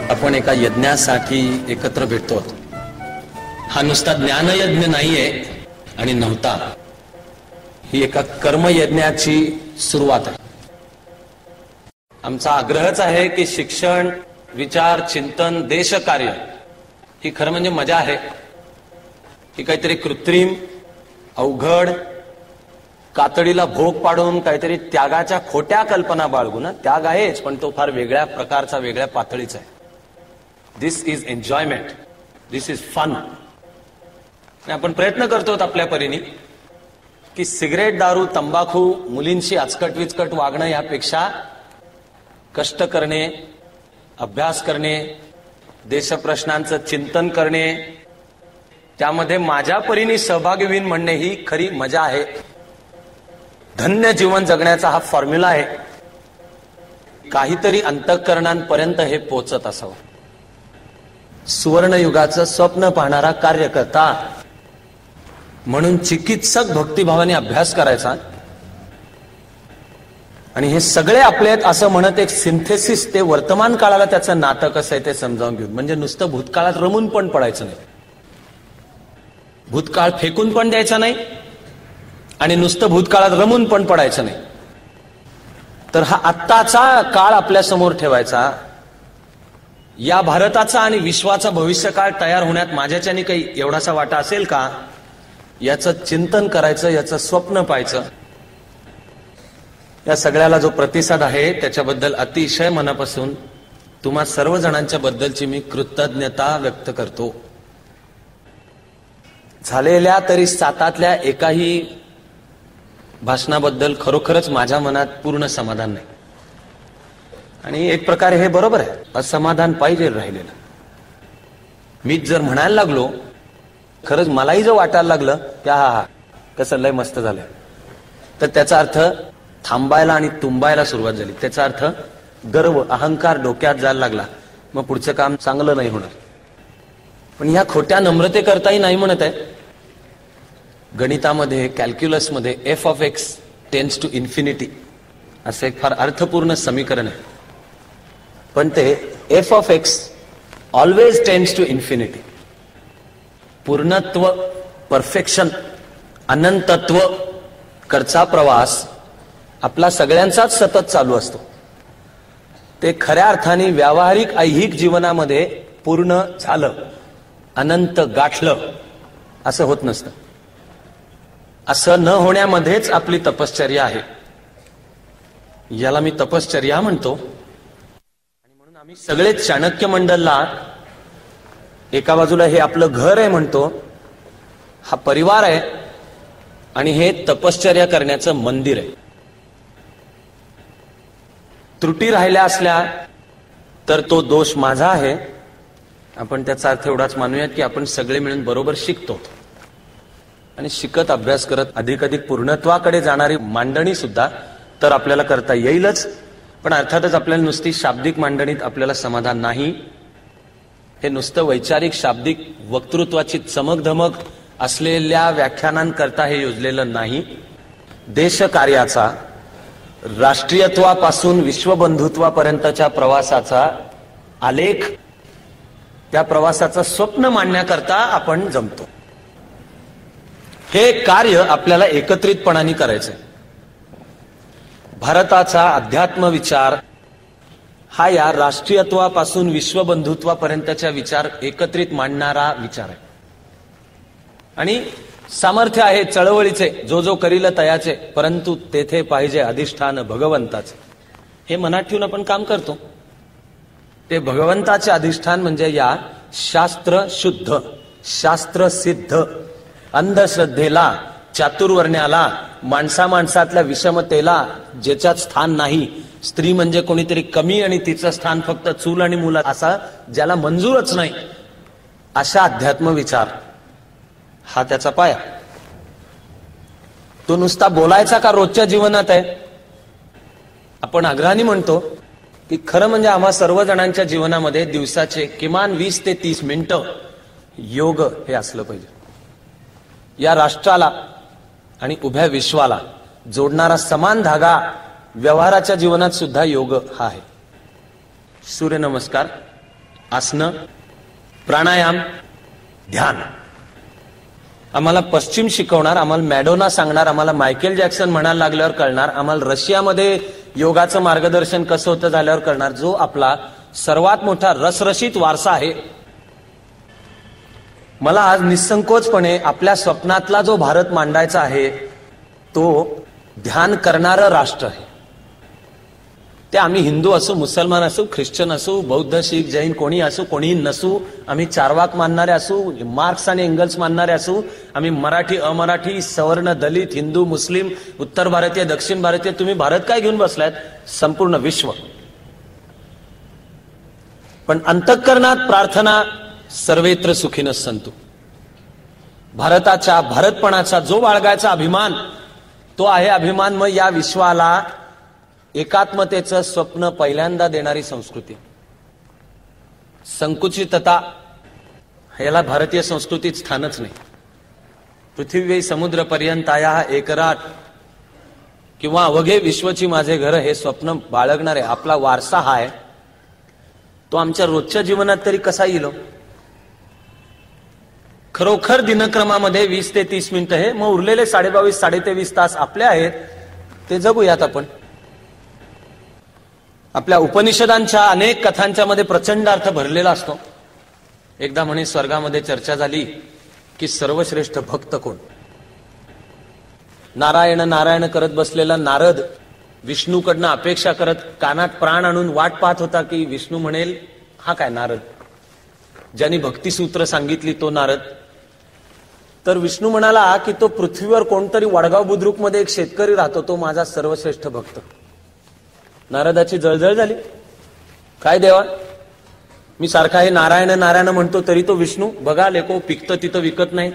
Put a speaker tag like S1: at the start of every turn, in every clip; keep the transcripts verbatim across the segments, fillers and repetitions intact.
S1: आपण एका यज्ञासाठी एकत्र भेटतो। हा नुसता ज्ञानयज्ञ नाहीये आणि नव्हता, ही एका कर्मयज्ञाची सुरुवात आहे। आमचा आग्रहच आहे की शिक्षण, विचार, चिंतन, देशकार्य ही खरं म्हणजे मजा आहे, ही काहीतरी कृत्रिम, अवघड, कातडीला भोग पाडून काहीतरी त्यागाच्या खोट्या कल्पना बाळगून, त्याग आहेच पण तो फार वेगळ्या प्रकारचा, वेगळ्या पातळीचा आहे। This is enjoyment, this is fun. आपण प्रयत्न करतो आपल्या परीने की सिगरेट, दारू, तंबाखू, मुलींशी आचकट विचकट वागणं यापेक्षा कष्ट करणे, अभ्यास करणे, देशप्रश्नांचं चिंतन करणे, त्यामध्ये माझ्या परीने सहभागी होईन म्हणणे ही खरी मजा आहे। धन्य जीवन जगण्याचा हा फॉर्म्युला आहे। काहीतरी अंतःकरणांपर्यंत हे पोचत असावं। सुवर्ण युगाचं स्वप्न पाहणारा कार्यकर्ता म्हणून चिकित्सक भक्तिभावाने अभ्यास करायचा आणि हे सगळे आपले आहेत असं म्हणत एक सिंथेसिस, ते वर्तमान काळाला त्याचं नातं कसं आहे ते समजावून घेऊन, म्हणजे नुसतं भूतकाळात रमून पण पडायचं नाही, भूतकाळ फेकून पण द्यायचा नाही आणि नुसतं भूतकाळात रमून पण पडायचं नाही, तर हा आत्ताचा काळ आपल्या समोर ठेवायचा। या भारताचा आणि विश्वाचा भविष्यकाळ तयार होण्यात माझ्याच्याने काही एवढासा वाटा असेल का, याचं चिंतन करायचं, याचं स्वप्न पाहायचं। या सगळ्याला जो प्रतिसाद आहे त्याच्याबद्दल अतिशय मनापासून तुम्हा सर्व जणांच्या बद्दलची मी कृतज्ञता व्यक्त करतो। झालेल्या तरी सातातल्या एकाही भाषणाबद्दल खरोखरच माझ्या मनात पूर्ण समाधान नाही, आणि एक प्रकारे हे बरोबर आहे, असमाधान पाहिजे राहिलेलं। मीच जर म्हणायला लागलो, खरंच मलाही जर वाटायला लागलं की हा हा कसं लय मस्त झालं, तर त्याचा अर्थ थांबायला आणि तुंबायला सुरुवात झाली, त्याचा अर्थ गर्व, अहंकार डोक्यात जायला लागला, मग पुढचं काम चांगलं नाही होणार। पण ह्या खोट्या नम्रतेकरताही नाही म्हणत आहे। गणितामध्ये, कॅल्क्युलसमध्ये F of X tends to infinity असं एक फार अर्थपूर्ण समीकरण आहे, पण ते F of X always tends to infinity. पूर्णत्व, परफेक्शन, अनंतत्व करचा प्रवास आपला सगळ्यांचाच सतत चालू असतो। ते खऱ्या अर्थाने व्यावहारिक ऐहिक जीवनामध्ये पूर्ण झालं, अनंत गाठलं असं होत नसतं। असं न होण्यामध्येच आपली तपश्चर्या आहे, याला मी तपश्चर्या म्हणतो। आणि म्हणून आम्ही सगळेच चाणक्य मंडलला एका बाजूला हे आपलं घर आहे म्हणतो, हा परिवार आहे, आणि हे तपश्चर्या करण्याचं मंदिर आहे। त्रुटी राहिल्या असल्या तर तो दोष माझा आहे, आपण त्याचा अर्थ एवढाच मानूयात की आपण सगळे मिळून बरोबर शिकतो, आणि शिकत अभ्यास करत अधिक अधिक पूर्णत्वाकडे जाणारी मांडणी सुद्धा तर आपल्याला करता येईलच। पण अर्थातच आपल्याला नुसती शाब्दिक मांडणीत आपल्याला समाधान नाही, हे नुसतं वैचारिक शाब्दिक वक्तृत्वाची चमकधमक असलेल्या व्याख्यानांकरता हे योजलेलं नाही। देशकार्याचा, राष्ट्रीयत्वापासून विश्वबंधुत्वापर्यंतच्या प्रवासाचा आलेख, त्या प्रवासाचं स्वप्न मांडण्याकरता आपण जमतो। हे कार्य आपल्याला एकत्रितपणाने करायचंय। भारताचा अध्यात्म विचार हा या राष्ट्रीयत्वापासून विश्वबंधुत्वापर्यंतच्या विचार एकत्रित मांडणारा विचार आहे, आणि सामर्थ्य आहे चळवळीचे, जो जो करील तयाचे, परंतु तेथे पाहिजे अधिष्ठान भगवंताचे। हे मनात ठेवून आपण काम करतो। ते भगवंताचे अधिष्ठान म्हणजे या शास्त्र शुद्ध, शास्त्र सिद्ध अंधश्रद्धेला, चातुर्वर्ण्याला, माणसा माणसातल्या विषमतेला ज्याच्यात स्थान नाही, स्त्री म्हणजे कोणीतरी कमी आणि तिचं स्थान फक्त चूल आणि मुलं असा ज्याला मंजूरच नाही, अशा अध्यात्म विचार हा त्याचा पाया। तो नुसता बोलायचा का रोजच्या जीवनात आहे? आपण आग्रहाने म्हणतो की खरं म्हणजे आम्हा सर्वजणांच्या जीवनामध्ये दिवसाचे किमान वीस ते तीस मिनिटं योग हे असलं पाहिजे। या राष्ट्राला आणि उभ्या विश्वाला जोडणारा समान धागा व्यवहाराच्या जीवनात सुद्धा योग हा आहे। सूर्यनमस्कार आसनं, प्राणायाम, ध्यान. आम्हाला पश्चिम शिकवणार, आम्हाला मॅडोना सांगणार, आम्हाला मायकेल जॅक्सन म्हणायला लागल्यावर कळणार, आम्हाला रशियामध्ये योगाचं मार्गदर्शन कसं होतं झाल्यावर कळणार. जो आपला सर्वात मोठा रसरशीत वारसा आहे. मला आज निसंकोचपणे आपल्या स्वप्नातला जो भारत मांडायचा आहे तो ध्यान करणारं राष्ट्र आहे. ते आम्ही हिंदू असू, मुसलमान असू, ख्रिश्चन असू, बौद्ध, शीख, जैन कोणी असू, कोणीही नसू, आम्ही चारवाक मानणारे असू, मार्क्स आणि एंगल्स मानणारे असू, आम्ही मराठी, अमराठी, सवर्ण, दलित, हिंदू, मुस्लिम, उत्तर भारतीय, दक्षिण भारतीय, तुम्ही भारत काय घेऊन बसलायत? संपूर्ण विश्व. पण अंतःकरणात प्रार्थना सर्वेत्र सुखीनः सन्तु. भारताच्या, भारतपणाचा जो बाळगायचा अभिमान, तो आहे अभिमान. मग या विश्वाला एकात्मतेचं स्वप्न पहिल्यांदा देणारी संस्कृती. संकुचितता याला भारतीय संस्कृतीत स्थानच नाही. पृथ्वी समुद्र पर्यंताया एकराट किंवा अवघे विश्वची माझे घर हे स्वप्न बाळगणारे आपला वारसा हा आहे. तो आमच्या रोजच्या जीवनात तरी कसा येईल? खरोखर दिनक्रमामध्ये वीस ते तीस मिनिटं हे, मग उरलेले साडेबावीस साडे तेवीस तास आपले आहेत ते जगूयात आपण. आपल्या उपनिषदांच्या अनेक कथांच्या मध्ये प्रचंड अर्थ भरलेला असतो. एकदा म्हणे स्वर्गामध्ये चर्चा झाली की सर्वश्रेष्ठ भक्त कोण? नारायण नारायण करत बसलेला नारद विष्णूकडनं अपेक्षा करत कानात प्राण आणून वाट पाहत होता की विष्णू म्हणेल हा काय नारद, ज्यांनी भक्तिसूत्र सांगितली तो नारद. तर विष्णू म्हणाला की तो पृथ्वीवर कोणतरी वडगाव बुद्रुक मध्ये एक शेतकरी राहतो, तो माझा सर्वश्रेष्ठ भक्त. नारदाची जळजळ झाली. काय देवा, मी सारखा हे नारायण नारायण म्हणतो तरी तो विष्णू बघा लेको पिकतं तिथं विकत नाही.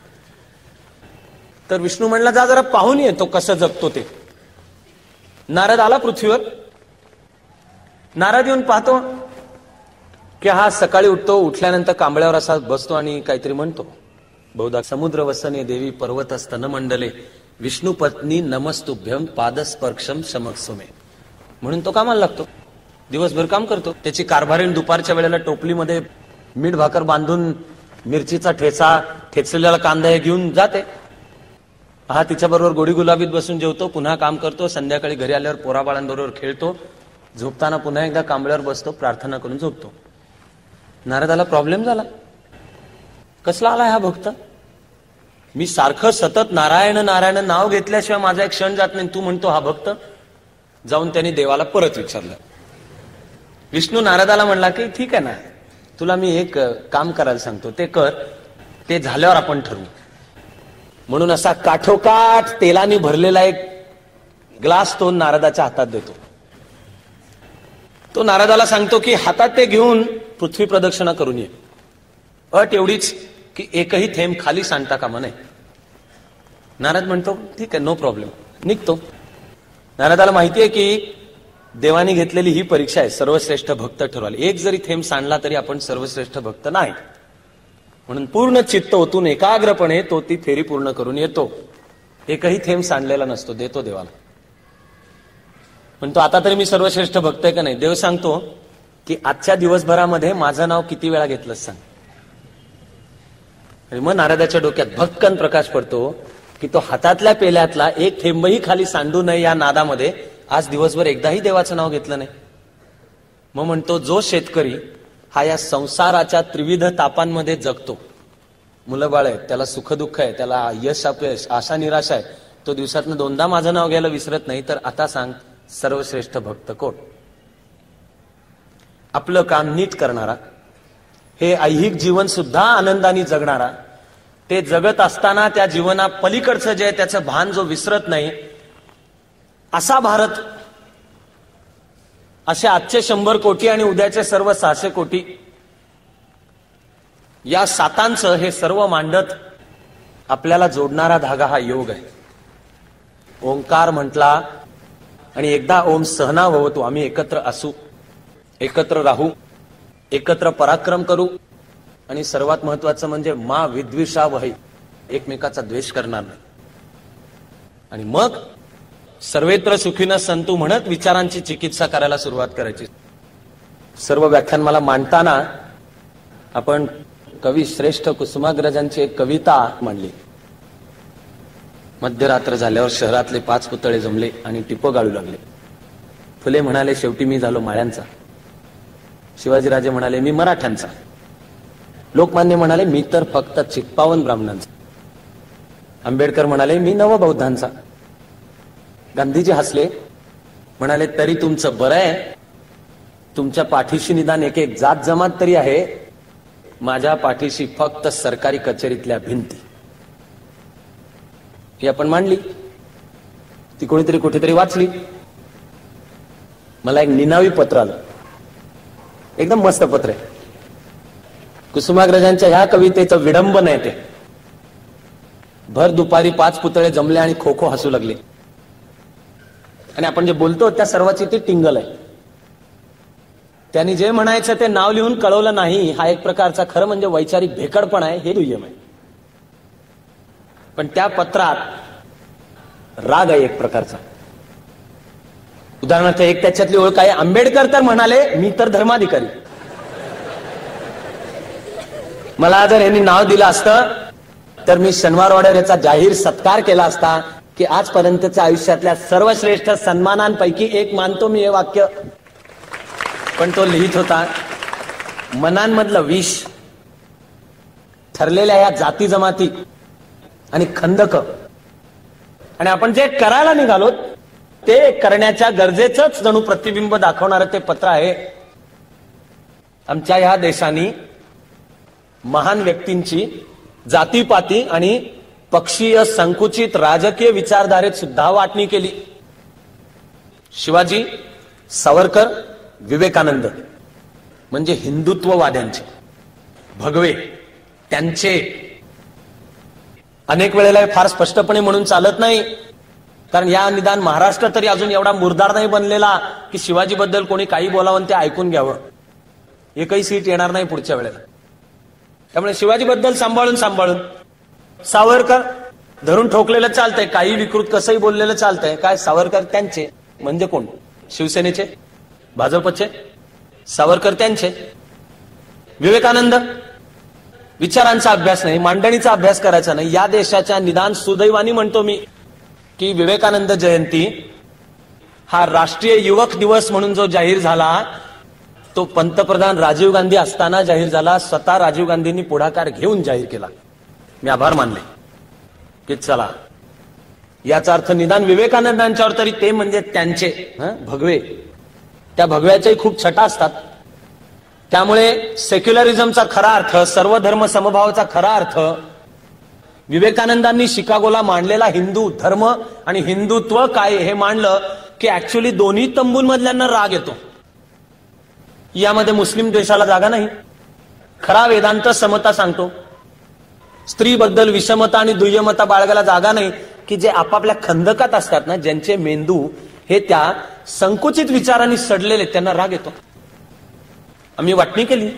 S1: तर विष्णू म्हणला जा जरा पाहून ये तो कसं जगतो ते. नारद आला पृथ्वीवर. नारद येऊन पाहतो की हा सकाळी उठतो, उठल्यानंतर कांबळ्यावर असा बसतो आणि काहीतरी म्हणतो. बहुधा समुद्र वसने देवी पर्वत स्तन मंडले विष्णू पत्नी नमस्तुभ्यम पादस्पर्शम शमक्सुमे म्हणून तो कामाला लागतो. दिवसभर काम करतो. त्याची कारभारीण दुपारच्या वेळेला टोपलीमध्ये मीठ भाकर बांधून मिरचीचा ठेचा, ठेचलेला कांदा हे घेऊन जाते. हा तिच्याबरोबर गोडी गुलाबीत बसून जेवतो, पुन्हा काम करतो. संध्याकाळी घरी आल्यावर पोराबाळांबरोबर खेळतो. झोपताना पुन्हा एकदा कांबळ्यावर बसतो, प्रार्थना करून झोपतो. नारदाला प्रॉब्लेम झाला. कसला आलाय हा भक्त? मी सारखं सतत नारायण नारायण नाव घेतल्याशिवाय माझा एक क्षण जात नाही, तू म्हणतो हा भक्त? जाऊन त्यांनी देवाला परत विचारलं. विष्णू नारदाला म्हणला की ठीक आहे ना, तुला मी एक काम करायला सांगतो, ते कर, ते झाल्यावर आपण ठरवू. म्हणून असा काठोकाठ तेलाने भरलेला एक ग्लास तो नारदाच्या हातात देतो. तो नारदाला सांगतो की हातात ते घेऊन पृथ्वी प्रदक्षिणा करून ये. अट एवढीच की एकही थेंब खाली सांडता कामा नये. नारद म्हणतो ठीक आहे, नो प्रॉब्लेम. निघतो. नारदाला माहिती आहे की देवाने घेतलेली ही परीक्षा आहे, सर्वश्रेष्ठ भक्त ठरवायला. एक जरी थेंब सांडला तरी आपण सर्वश्रेष्ठ भक्त नाही. म्हणून पूर्ण चित्त ओतून एकाग्रपणे तो ती फेरी पूर्ण करून येतो. एकही थेंब सांडलेला नसतो, देतो देवाला. म्हणतो आता तरी मी सर्वश्रेष्ठ भक्त आहे का नाही? देव सांगतो की आजच्या दिवसभरामध्ये माझं नाव किती वेळा घेतलंस सांग. आणि मग नारदाच्या डोक्यात भक्कन प्रकाश पडतो की तो हातातल्या पेल्यातला एक थेंबही खाली सांडू नये या नादामध्ये आज दिवसभर एकदाही देवाचं नाव घेतलं नाही. मग म्हणतो जो शेतकरी हा या संसाराच्या त्रिविध तापांमध्ये जगतो, मुलं बाळ आहे, त्याला सुखदुःख आहे, त्याला यश अपयश, आशा निराशा आहे, तो दिवसातनं दोनदा माझं नाव घ्यायला विसरत नाही. तर आता सांग सर्वश्रेष्ठ भक्त कोण? आपलं काम नीट करणारा, हे ऐहिक जीवन सुद्धा आनंदाने जगणारा, ते जगत असताना त्या जीवना पलीकडचं जे आहे त्याचं भान जो विसरत नाही, असा भारत. असे आजचे शंभर कोटी आणि उद्याचे सर्व सहाशे कोटी, या सातांचं हे सर्व मांडत आपल्याला जोडणारा धागा हा योग आहे. ओंकार म्हटला आणि एकदा ओम सहना भवतु, आम्ही एकत्र असू, एकत्र राहू, एकत्र पराक्रम करू, आणि सर्वात महत्वाचं म्हणजे मा विद्विषावहै, एकमेकाचा द्वेष करणार नाही. आणि मग सर्वेत्र सुखीनः सन्तु म्हणत विचारांची चिकित्सा करायला सुरुवात करायची. सर्व व्याख्यान मला मांडताना आपण कवी श्रेष्ठ कुसुमाग्रजांची एक कविता मांडली. मध्यरात्र झाल्यावर शहरातले पाच पुतळे जमले आणि टिपं गाळू लागले. फुले म्हणाले शेवटी मी झालो माळ्यांचा. शिवाजीराजे म्हणाले मी मराठ्यांचा. लोकमान्य म्हणाले मी तर फक्त चित्पावन ब्राह्मणांचा. आंबेडकर म्हणाले मी नवबौद्धांचा. गांधीजी हसले, म्हणाले तरी तुमचं बरं आहे, तुमच्या पाठीशी निदान एक एक जात जमात तरी आहे, माझ्या पाठीशी फक्त सरकारी कचेरीतल्या भिंती. ही आपण मांडली, ती कोणीतरी कुठेतरी वाचली. मला एक निनावी पत्र आलं, एकदम मस्त पत्र आहे. कुसुमाग्रजांच्या ह्या कवितेचं विडंबन आहे ते. भर दुपारी पाच पुतळे जमले आणि खो खो हसू लागले. आणि आपण जे बोलतो त्या सर्वाची ती टिंगल आहे. त्यांनी जे म्हणायचं ते नाव लिहून कळवलं नाही, हा एक प्रकारचा खरं म्हणजे वैचारिक भेकडपण आहे, हे दुय्यम आहे. पण त्या पत्रात राग आहे एक प्रकारचा. उदाहरणार्थ एक त्याच्यातली ओळख आहे, आंबेडकर तर म्हणाले मी तर धर्माधिकारी. मला जर यांनी नाव दिलं असतं तर मी शनिवारवाड्यावर याचा जाहीर सत्कार केला असता की आजपर्यंतच्या आयुष्यातल्या सर्वश्रेष्ठ सन्मानांपैकी एक मानतो मी हे वाक्य. पण तो लिहित होता मनांमधलं विष, ठरलेल्या या जाती जमाती आणि खंदक, आणि आपण जे करायला निघालो ते करण्याच्या गरजेचंच जणू प्रतिबिंब दाखवणारं ते पत्र आहे. आमच्या ह्या देशाने महान व्यक्तींची जातीपाती आणि पक्षीय संकुचित राजकीय विचारधारेत सुद्धा वाटणी केली. शिवाजी, सावरकर, विवेकानंद म्हणजे हिंदुत्ववाद्यांचे, भगवे त्यांचे. अनेक वेळेला फार स्पष्टपणे म्हणून चालत नाही, कारण या निदान महाराष्ट्र तरी अजून एवढा मुरदार नाही बनलेला की शिवाजी बद्दल कोणी काही बोलावं ते ऐकून घ्यावं. एकही सीट येणार नाही पुढच्या वेळेला. त्यामुळे शिवाजी बद्दल सांभाळून सांभाळून, सावरकर धरून ठोकलेलं चालतंय, काही विकृत कसंही बोललेलं चालतंय. काय सावरकर त्यांचे म्हणजे कोण? शिवसेनेचे, भाजपचे. सावरकर त्यांचे. विवेकानंद विचारांचा अभ्यास नाही, मांडणीचा अभ्यास करायचा नाही. या देशाच्या निदान सुदैवानी म्हणतो मी की विवेकानंद जयंती हा राष्ट्रीय युवक दिवस म्हणून जो जाहीर झाला तो पंतप्रधान राजीव गांधी असताना जाहीर झाला. स्वतः राजीव गांधींनी पुढाकार घेऊन जाहीर केला. मी आभार मानले की चला, याचा अर्थ निदान विवेकानंदांच्यावर तरी ते म्हणजे त्यांचे भगवे, त्या भगव्याच्याही खूप छटा असतात. त्यामुळे सेक्युलरिझमचा खरा अर्थ, सर्वधर्म समभावाचा खरा अर्थ, विवेकानंदांनी शिकागोला मांडलेला हिंदू धर्म आणि हिंदुत्व काय हे मांडलं की ऍक्च्युली दोन्ही तंबूंमधल्यांना राग येतो. यामध्ये मुस्लिम देशाला जागा नाही. खरा वेदांत समता सांगतो. स्त्रीबद्दल विषमता आणि दुय्यमता बाळगायला जागा नाही की जे आपापल्या खंदकात असतात ना, ज्यांचे मेंदू हे त्या संकुचित विचारांनी सडलेले, त्यांना राग येतो. आम्ही वाटणी केली.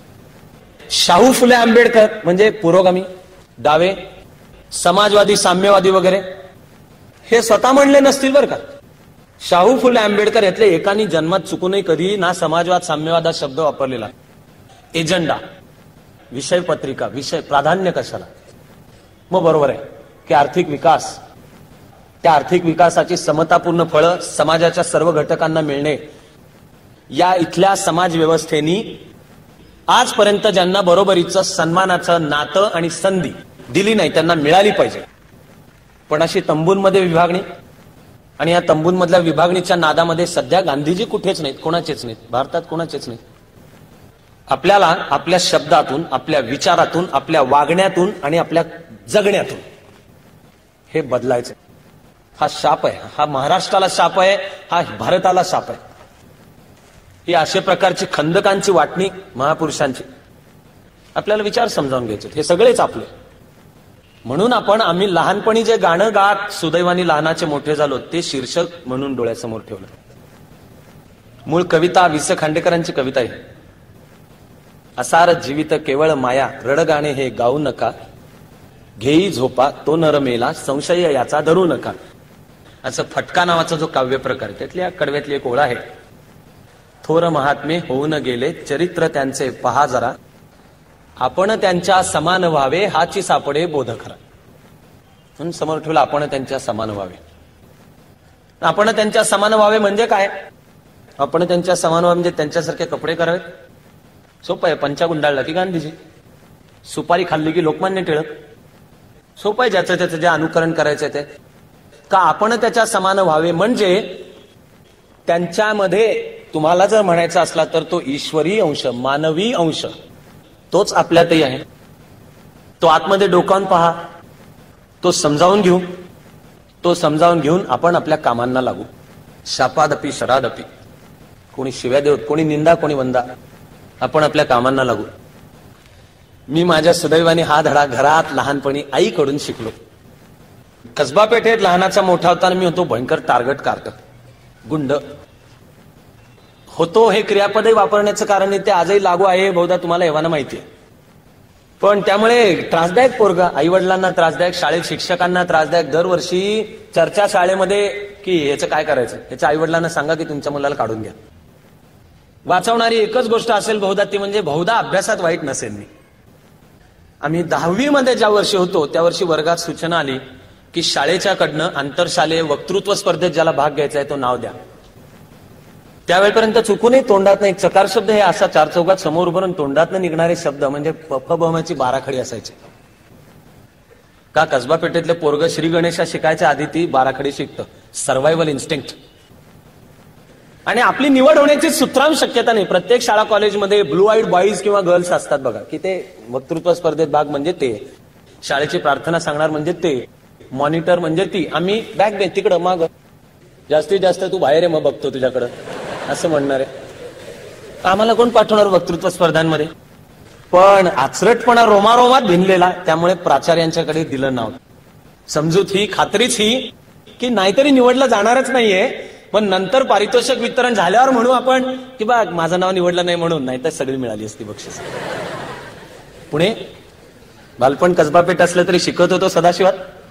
S1: शाहू फुले आंबेडकर म्हणजे पुरोगामी, डावे, समाजवादी, साम्यवादी वगैरे हे स्वतः म्हणले नसतील बरं का. शाहू फुले आंबेडकर यातले एकानी जन्मात चुकूनही कधी ना समाजवाद साम्यवाद हा शब्द वापरलेला. एजंडा, विषय पत्रिका, विषय प्राधान्य कशाला? मग बरोबर आहे की आर्थिक विकास, त्या आर्थिक विकासाची समतापूर्ण फळं समाजाच्या सर्व घटकांना मिळणे, या इथल्या समाज व्यवस्थेनी आजपर्यंत ज्यांना बरोबरीचं सन्मानाचं नातं आणि संधी दिली नाही त्यांना मिळाली पाहिजे. पण अशी तंबूंमध्ये विभागणी, आणि या तंबूंमधल्या विभागणीच्या नादामध्ये सध्या गांधीजी कुठेच नाहीत, कोणाचेच नाहीत, भारतात कोणाचेच नाहीत. आपल्याला आपल्या शब्दातून, आपल्या विचारातून, आपल्या वागण्यातून आणि आपल्या जगण्यातून हे बदलायचं. हा शाप आहे, हा महाराष्ट्राला शाप आहे, हा भारताला शाप आहे. ही अशा प्रकारची खंदकांची वाटणी महापुरुषांची आपल्याला विचार समजावून घ्यायचे. हे सगळेच आपले. म्हणून आपण आम्ही लहानपणी जे गाणं गात सुदैवानी लहानाचे मोठे झालो ते शीर्षक म्हणून डोळ्यासमोर ठेवलं. मूळ कविता वि स खांडेकरांची कविता आहे. असार जीवित केवळ माया, रडगाणे हे गाऊ नका, घेई झोपा तो नर मेला, संशय याचा धरू नका. असं फटका नावाचा जो काव्य प्रकार आहे त्यातल्या कडव्यातली एक ओळ आहे. थोर महात्मे होऊन गेले, चरित्र त्यांचे पहा जरा, आपण त्यांच्या समान व्हावे हाची सापडे बोध खरा. म्हणून समोर ठेवलं आपण त्यांच्या समान व्हावे. आपण त्यांच्या समान व्हावे म्हणजे काय? आपण त्यांच्या समान व्हावे म्हणजे त्यांच्यासारखे कपडे करावेत. सोपं आहे. पंचा गुंडाळला की गांधीजी, सुपारी खाल्ली की लोकमान्य टिळक. सोपं आहे. ज्याचं त्याचं जे अनुकरण करायचं ते का आपण त्याच्या समान व्हावे म्हणजे त्यांच्यामध्ये तुम्हाला जर म्हणायचा असला तर तो ईश्वरी अंश, मानवी अंश तोच आपल्यातही आहे. तो आतमध्ये डोकावून पहा, तो समजावून घेऊ, तो समजावून घेऊन आपण आपल्या कामांना लागू. शापादपी शरादपी, कोणी शिव्या देऊत, कोणी निंदा, कोणी वंदा, आपण आपल्या कामांना लागू. मी माझ्या सुदैवाने हा धडा घरात लहानपणी आईकडून शिकलो. कसबा पेठेत लहानाचा मोठा होताना मी होतो भयंकर टार्गेट कार्ट, गुंड होतो. हे क्रियापदही वापरण्याचं कारण ते आजही लागू आहे, बहुधा तुम्हाला एव्हाना माहिती आहे. पण त्यामुळे त्रासदायक पोरगा, आई वडिलांना त्रासदायक, शाळेत शिक्षकांना त्रासदायक. दरवर्षी चर्चा शाळेमध्ये की याचं काय करायचं, याच्या आई वडिलांना सांगा की तुमच्या मुलाला काढून घ्या. वाचवणारी एकच गोष्ट असेल बहुधा, ती म्हणजे बहुधा अभ्यासात वाईट नसेल मी. आम्ही दहावी मध्ये ज्या वर्षी होतो त्या वर्षी वर्गात सूचना आली की शाळेच्याकडनं आंतरशालेय वक्तृत्व स्पर्धेत ज्याला भाग घ्यायचा आहे तो नाव द्या. त्यावेळेपर्यंत चुकूनही तोंडात एक चकार शब्द हे असा चार चौकात समोर उभं तोंडात निघणारे शब्द म्हणजे पफबमाची बाराखडी असायची. का कसबा पेठेतले पोरग श्री गणेशा शिकायच्या आधी ती बाराखडी शिकतं. Survival instinct. आणि आपली निवड होण्याची सुत्राम शक्यता नाही. प्रत्येक शाळा कॉलेजमध्ये ब्लू आईड बॉईज किंवा गर्ल्स असतात बघा, की ते वक्तृत्व स्पर्धेत भाग म्हणजे ते, शाळेची प्रार्थना सांगणार म्हणजे ते, मॉनिटर म्हणजे ती. आम्ही बॅग बेंच तिकडं माग, जास्तीत जास्त तू बाहेर आहे मग बघतो तुझ्याकडं असं म्हणणार आहे. आम्हाला कोण पाठवणार वक्तृत्व स्पर्धांमध्ये? पण आचरटपणा रोमारोमात भिनलेला, त्यामुळे प्राचार्यांच्याकडे दिलं नाव. समजूत ही, खात्रीच ही की नाहीतरी निवडलं जाणारच नाहीये, पण नंतर पारितोषिक वितरण झाल्यावर म्हणू आपण की बा माझं नाव निवडलं नाही म्हणून, नाहीतर सगळी मिळाली असती बक्षीस. पुणे बालपण कसबा पेठ असलं तरी शिकत होतो सदाशिवात.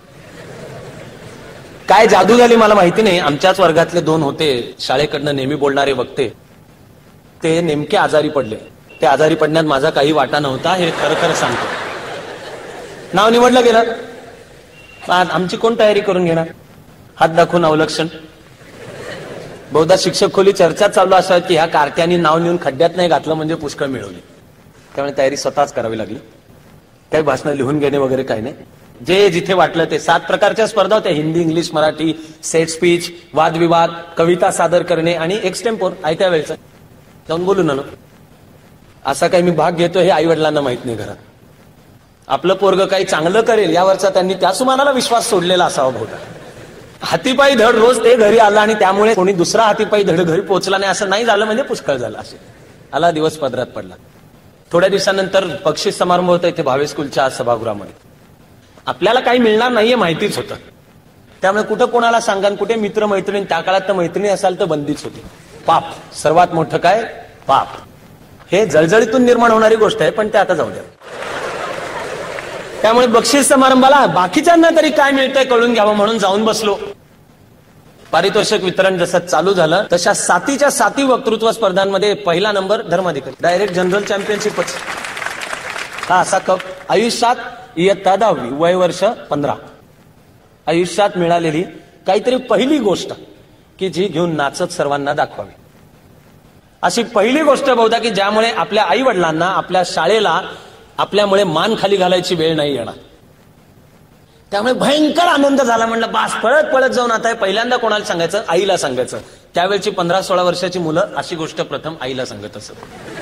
S1: काय जादू झाली मला माहिती नाही. आमच्याच वर्गातले दोन होते शाळेकडनं नेहमी बोलणारे वक्ते, ते नेमके आजारी पडले. ते आजारी पडण्यात माझा काही वाटा नव्हता, हे खरं खरं सांगतो. नाव निवडलं गेलं, आमची कोण तयारी करून घेणार? हात दाखवून अवलक्षण. बहुधा शिक्षक खोली चर्चा चालू असावी की ह्या कार्ट्यांनी नाव नेऊन खड्ड्यात नाही घातलं म्हणजे पुष्कळ मिळवली. त्यामुळे तयारी स्वतःच करावी लागली. काही भाषणं लिहून घेणे वगैरे काही नाही. जे जिथे वाटलं ते. सात प्रकारच्या स्पर्धा होत्या: Hindi, English, Marathi, set speech, वादविवाद, कविता सादर करणे आणि एक्सटेम्पोर आयत्या वेळेचा. जाऊन बोलून आलो. असा काही मी भाग घेतो हे आई वडिलांना माहित नाही घरात. आपलं पोरग काही चांगलं करेल यावरचा त्यांनी त्या सुमानाला विश्वास सोडलेला असावा बहुधा. हातीपायी धड रोज ते घरी आला आणि त्यामुळे कोणी दुसरा हातीपायी धड घरी पोहोचला नाही असं नाही झालं म्हणजे पुष्कळ झालं. असे आला दिवस पदरात पडला. थोड्या दिवसानंतर बक्षीस समारंभ होता इथे भावे स्कूलच्या सभागृहामध्ये. आपल्याला काही मिळणार नाहीये माहितीच होतं. त्यामुळे कुठं कोणाला सांगा, कुठे मित्र मैत्रिणी, त्या काळात तर मैत्रिणी असाल तर बंदीच होती. पाप, सर्वात मोठं काय पाप. हे जळजळीतून निर्माण होणारी गोष्ट आहे, पण ते आता जाऊ द्या. त्यामुळे बक्षीस समारंभाला बाकीच्यांना तरी काय मिळतंय कळून घ्यावं म्हणून जाऊन बसलो. पारितोषिक वितरण जसं चालू झालं तशा सातीच्या साती वक्तृत्व स्पर्धांमध्ये पहिला नंबर धर्माधिकारी, डायरेक्ट जनरल चॅम्पियनशिपच. हा असा कप आयुष्यात इयत्ता दहावी, वय वर्ष पंधरा, आयुष्यात मिळालेली काहीतरी पहिली गोष्ट की जी घेऊन नाचत सर्वांना दाखवावी. अशी पहिली गोष्ट बहुधा की ज्यामुळे आपल्या आई वडिलांना, आपल्या शाळेला आपल्यामुळे मान खाली घालायची वेळ नाही येणार. त्यामुळे भयंकर आनंद झाला. म्हणलं बास, पळत पळत जाऊन आता पहिल्यांदा कोणाला सांगायचं? आईला सांगायचं. त्यावेळची पंधरा सोळा वर्षाची मुलं अशी गोष्ट प्रथम आईला सांगत असत.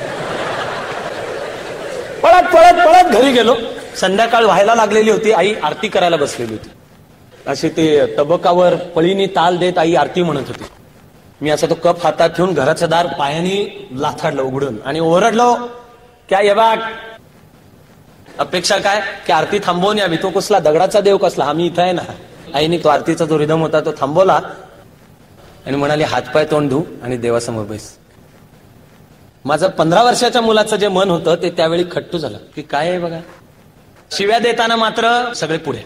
S1: पळत पळत पळत घरी गेलो. संध्याकाळ व्हायला लागलेली होती. आई आरती करायला बसलेली होती. अशी ते तबकावर पळीनी ताल देत आई आरती म्हणत होती. मी असा तो कप हातात ठेवून घराचं दार पायानी लाथाडलं उघडून आणि ओरडलो, क्या ये बाग? अपेक्षा काय की आरती थांबवून यावी. तो कसला दगडाचा देव कसला, आम्ही इथं आहे ना. आईने तो आरतीचा जो रिदम होता तो थांबवला आणि म्हणाली, हातपाय तोंड धू आणि देवासमोर बैस. माझं पंधरा वर्षाच्या मुलाचं जे मन होतं ते त्यावेळी खट्टू झालं की काय आहे बघा. शिव्या देताना मात्र सगळे पुढे.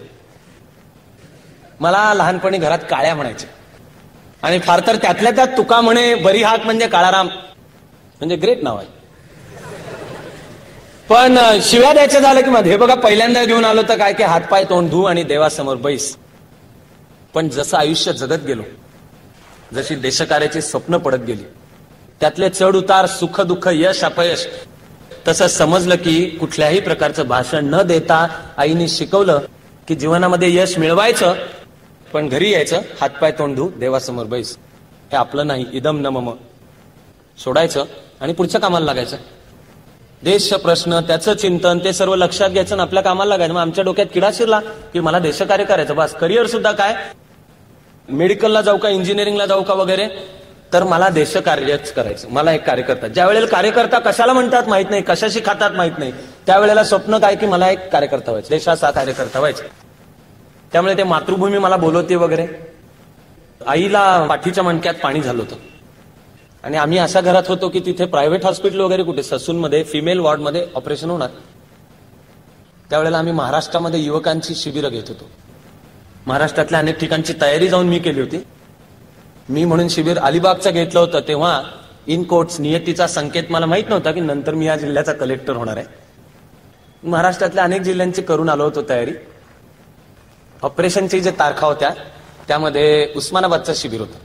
S1: मला लहानपणी घरात काळ्या म्हणायचे आणि फार तर त्यातल्या त्यात तुका म्हणे बरी हाक म्हणजे काळाराम, म्हणजे ग्रेट नाव आहे. पण शिव्या द्यायचं झालं की मध्ये, हे बघा पहिल्यांदा घेऊन आलो तर काय की हातपाय तोंड धू आणि देवासमोर बैस. पण जसं आयुष्य जगत गेलो, जशी देशकार्याची स्वप्न पडत गेली, त्यातले चढ उतार, सुख दुःख, यश अपयश, तसं समजलं की कुठल्याही प्रकारचं भाषण न देता आईने शिकवलं की जीवनामध्ये यश मिळवायचं, पण घरी यायचं, हातपाय तोंड धू, देवासमोर बैस. हे आपलं नाही, इदम न मम, सोडायचं आणि पुढच्या कामाला लागायचं. देश प्रश्न, त्याचं चिंतन, ते सर्व लक्षात घ्यायचं आणि आपल्या कामाला लागायचं. मग आमच्या डोक्यात किडा शिरला की मला देशकार्य करायचं, बस. करिअर सुद्धा काय, मेडिकलला जाऊ का, इंजिनिअरिंगला जाऊ का वगैरे, तर मला देशकार्यच करायचं. मला एक कार्यकर्ता, ज्या वेळेला कार्यकर्ता कशाला म्हणतात माहित नाही, कशाशी खातात माहित नाही, त्यावेळेला स्वप्न काय की मला एक कार्यकर्ता व्हायचं, देशाचा कार्यकर्ता व्हायचं. त्यामुळे ते मातृभूमी मला बोलवते वगैरे. आईला पाठीच्या मणक्यात पाणी झालं होतं आणि आम्ही अशा घरात होतो की तिथे प्रायव्हेट हॉस्पिटल वगैरे कुठे, ससूनमध्ये फिमेल वॉर्डमध्ये ऑपरेशन होणार. त्यावेळेला आम्ही महाराष्ट्रामध्ये युवकांची शिबिरं घेत होतो. महाराष्ट्रातल्या अनेक ठिकाणची तयारी जाऊन मी केली होती. मी म्हणून शिबिर अलिबागचं घेतलं होतं, तेव्हा इन कोट्स नियतीचा संकेत मला माहित नव्हता की नंतर मी या जिल्ह्याचा कलेक्टर होणार आहे. महाराष्ट्रातल्या अनेक जिल्ह्यांची करून आलो होतो तयारी. ऑपरेशनची जे तारखा होत्या त्यामध्ये उस्मानाबादचं शिबिर होतं.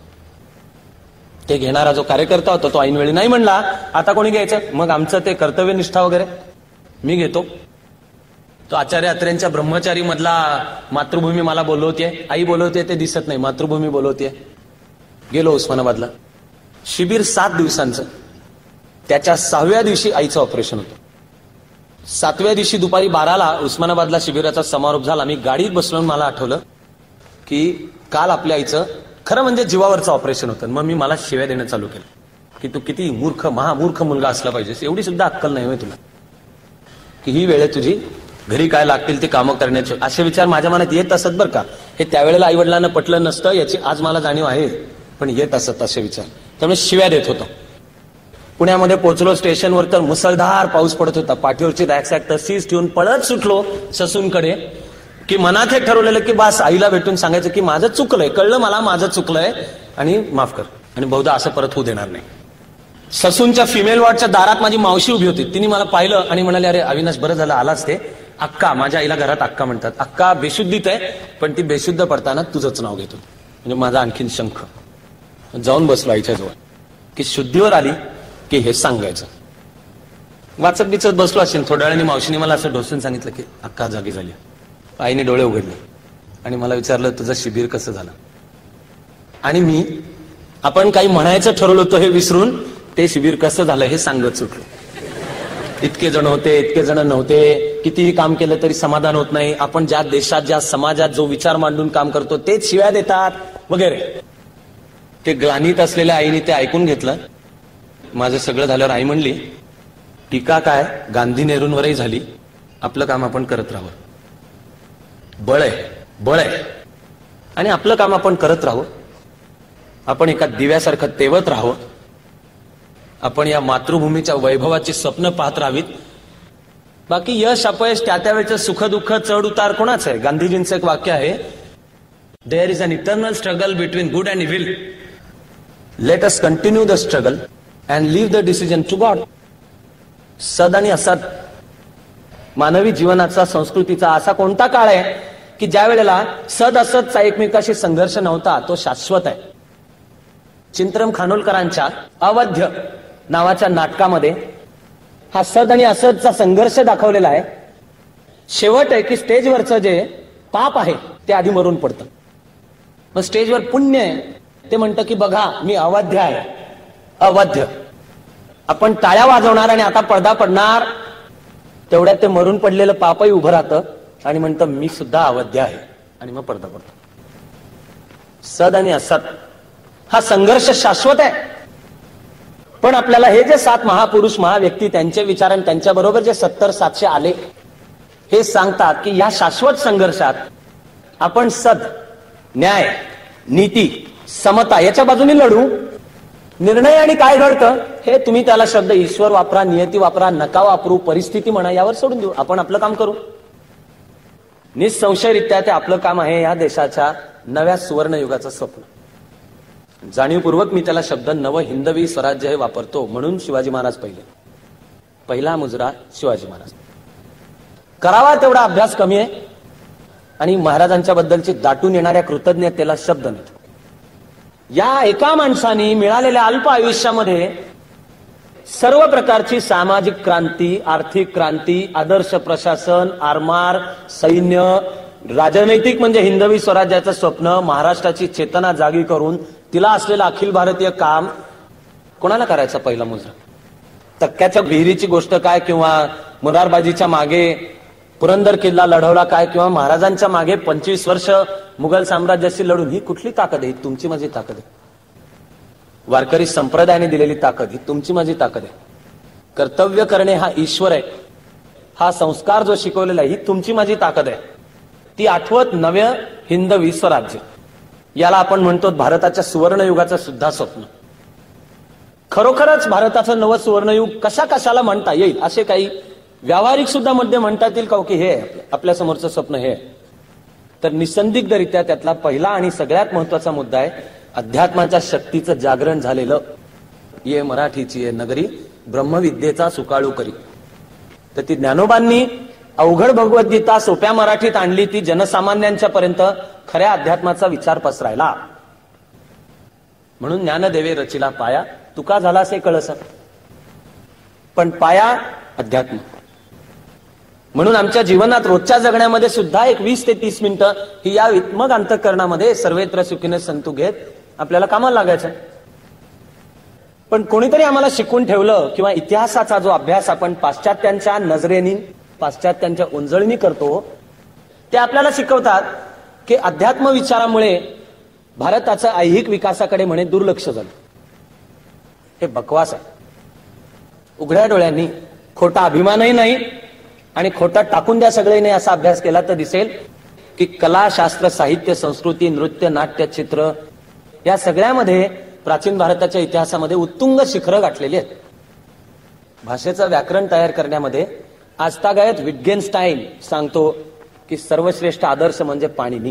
S1: ते घेणारा जो कार्यकर्ता होता तो ऐनवेळी नाही म्हणला, आता कोणी घ्यायचं. मग आमचं ते कर्तव्यनिष्ठा वगैरे मी घेतो. तो आचार्य अत्र्यांच्या ब्रह्मचारी मधला मातृभूमी मला बोलवते, आई बोलवते, ते दिसत नाही, मातृभूमी बोलवते. गेलो उस्मानाबादला. शिबिर सात दिवसांचं. त्याच्या सहाव्या दिवशी आईचं ऑपरेशन होतं. सातव्या दिवशी दुपारी बाराला उस्मानाबादला शिबिराचा समारोप झाला. मी गाडीत बसलो, मला आठवलं की काल आपल्या आईचं खरं म्हणजे जीवावरचं ऑपरेशन होतं. मग मी मला शिव्या देणं चालू केलं की तू किती मूर्ख, महामूर्ख मुलगा असला पाहिजेस, एवढी सुद्धा अक्कल नाही होय तुला की ही वेळ तुझी घरी काय लागतील ते कामं करण्याचे. असे विचार माझ्या मनात येत असत बरं का. हे त्यावेळेला आई वडिलांना पटलं नसतं याची आज मला जाणीव आहे, पण येत असत असे विचार. त्यामुळे शिव्या देत होतो. पुण्यामध्ये पोहोचलो स्टेशनवर तर मुसळधार पाऊस पडत होता. पाठीवरची रॅकसॅक तशीच ठेवून पळत सुटलो ससूनकडे की मनात हे ठरवलेलं की बस आईला भेटून सांगायचं की माझं चुकलंय, कळलं मला माझं चुकलंय आणि माफ कर, आणि बहुधा असं परत होऊ देणार नाही. ससूनच्या फिमेल वॉर्डच्या दारात माझी मावशी उभी होती. तिने मला पाहिलं आणि म्हणाले, अरे अविनाश बरं झालं आलाच ते. अक्का, माझ्या आईला घरात अक्का म्हणतात. अक्का बेशुद्धीत आहे, पण ती बेशुद्ध पडताना तुझंच नाव घेतो. म्हणजे माझा आणखीन शंख. जाऊन बसलो आईच्या जवळ की शुद्धीवर आली की हे सांगायचं. वाचत बिचत बसलो असेल. थोड्या वेळाने मावशीने मला असं ढोसून सांगितलं की अक्का जागी झाली. आईने डोळे उघडले आणि मला विचारलं, तुझं शिबिर कसं झालं. आणि मी आपण काही म्हणायचं ठरवलं होतं हे विसरून ते शिबिर कसं झालं हे सांगत सुटलो. इतके जण होते, इतके जण नव्हते, कितीही काम केलं तरी समाधान होत नाही. आपण ज्या देशात, ज्या समाजात जो विचार मांडून काम करतो तेच शिव्या देतात वगैरे. ते ग्लानीत असलेल्या आईने ते ऐकून घेतलं. माझं सगळं झाल्यावर आई म्हणली, टीका काय गांधी नेहरूंवरही झाली, आपलं काम आपण करत राहावं. बळ आहे, बळ आहे, आणि आपलं काम आपण करत राहू. आपण एका दिव्यासारखं तेवत राहू. आपण या मातृभूमीच्या वैभवाची स्वप्न पाहत राहावीत. बाकी यश अपयश त्या त्यावेळेचं सुख दुःख चढ उतार कोणाच आहे. गांधीजींचं एक वाक्य आहे, there is an eternal struggle between good and evil. Let us continue the struggle and leave the decision to God. सद आणि असद मानवी जीवनाचा, संस्कृतीचा असा कोणता काळ आहे की ज्या वेळेला सद असदचा एकमेकाशी संघर्ष नव्हता, तो शाश्वत आहे. चिंतरम खानोलकरांच्या अवध्य नावाच्या नाटकामध्ये हा सद आणि असदचा संघर्ष दाखवलेला आहे. शेवट आहे की स्टेजवरचं जे पाप आहे ते आधी मरून पडतं. मग स्टेजवर पुण्य आहे ते म्हणतं की बघा मी अवध्य आहे. अवध्य आपण टाळ्या वाजवणार आणि आता पडदा पडणार, तेवढ्यात ते मरून पडलेलं पापही उभं राहतं आणि म्हणतं मी सुद्धा अवध्य आहे, आणि मग पडदा पडतो. सद आणि असद हा संघर्ष शाश्वत आहे. पण आपल्याला हे जे सात महापुरुष महाव्यक्ती, त्यांचे विचार आणि त्यांच्या बरोबर जे सत्तर सातशे आले, हे सांगतात की या शाश्वत संघर्षात आपण सद, न्याय, नीती, समता याच्या बाजूने लढू. निर्णय आणि काय घडतं हे तुम्ही त्याला शब्द ईश्वर वापरा, नियती वापरा, नका वापरू, परिस्थिती म्हणा, यावर सोडून देऊ. आपण आपलं काम करू. निसंशयरित्या ते आपलं काम आहे या देशाच्या नव्या सुवर्ण युगाचं स्वप्न. जाणीवपूर्वक मी त्याला शब्द नव हिंदवी स्वराज्य हे वापरतो, म्हणून शिवाजी महाराज पहिले. पहिला मुजरा शिवाजी महाराज. करावा तेवढा अभ्यास कमी आहे आणि महाराजांच्या बद्दलची दाटून येणाऱ्या कृतज्ञतेला शब्द नाहीत. या एका माणसाने मिळालेल्या अल्प आयुष्यामध्ये सर्व प्रकारची सामाजिक क्रांती, आर्थिक क्रांती, आदर्श प्रशासन, आरमार, सैन्य, राजनैतिक म्हणजे हिंदवी स्वराज्याचं स्वप्न, महाराष्ट्राची चेतना जागी करून तिला असलेलं अखिल भारतीय काम कोणाला करायचं पहिला मुजरा? तक्क्याच्या विहिरीची गोष्ट काय किंवा मुरारबाजीच्या मागे पुरंदर किल्ला लढवला काय किंवा महाराजांच्या मागे पंचवीस वर्ष मुघल साम्राज्याशी लढून, ही कुठली ताकद आहे? तुमची माझी ताकद आहे. वारकरी संप्रदायाने दिलेली ताकद ही तुमची माझी ताकद आहे. कर्तव्य करणे हा ईश्वर आहे, हा संस्कार जो शिकवलेला आहे ही तुमची माझी ताकद आहे. ती आठवत नव्य हिंदवी स्वराज्य, याला आपण म्हणतो भारताच्या सुवर्णयुगाचं सुद्धा स्वप्न. खरोखरच भारताचं नवं सुवर्णयुग कशा कशाला म्हणता येईल असे काही व्यावहारिक सुद्धा मध्ये म्हणता येतील का की हे आपल्या समोरचं स्वप्न हे? तर निसंदिग्धरित्या त्यातला पहिला आणि सगळ्यात महत्वाचा मुद्दा आहे अध्यात्माच्या शक्तीचं जागरण झालेलं. ये मराठीची नगरी ब्रह्मविद्येचा सुकाळू करी. तर ती ज्ञानोबांनी अवघड भगवद्गीता सोप्या मराठीत आणली, ती जनसामान्यांच्या पर्यंत खऱ्या अध्यात्माचा विचार पसरायला. म्हणून ज्ञानदेवे रचिला पाया, तुका झाला असे कळस, पण पाया अध्यात्म. म्हणून आमच्या जीवनात रोजच्या जगण्यामध्ये सुद्धा एक वीस ते तीस मिनिटं ही या मग अंतःकरणामध्ये सर्वत्र सुखीने संतू घेत आपल्याला कामाला लागायचं. पण कोणीतरी आम्हाला शिकून ठेवलं किंवा इतिहासाचा जो अभ्यास आपण पाश्चात्यांच्या नजरेनी, पाश्चात्यांच्या उंजळणी करतो, ते आपल्याला शिकवतात की अध्यात्म विचारामुळे भारताचं ऐहिक विकासाकडे म्हणे दुर्लक्ष झालं. हे बकवास आहे. उघड्या डोळ्यांनी, खोटा अभिमानही नाही आणि खोटा टाकून द्या सगळे नाही असा अभ्यास केला तर दिसेल की कला, शास्त्र, साहित्य, संस्कृती, नृत्य, नाट्य, चित्र या सगळ्यामध्ये प्राचीन भारताच्या इतिहासामध्ये उत्तुंग शिखरं गाठलेली आहेत. भाषेचं व्याकरण तयार करण्यामध्ये आजतागायत विटगेनस्टाईन सांगतो की सर्वश्रेष्ठ आदर्श म्हणजे पाणिनी.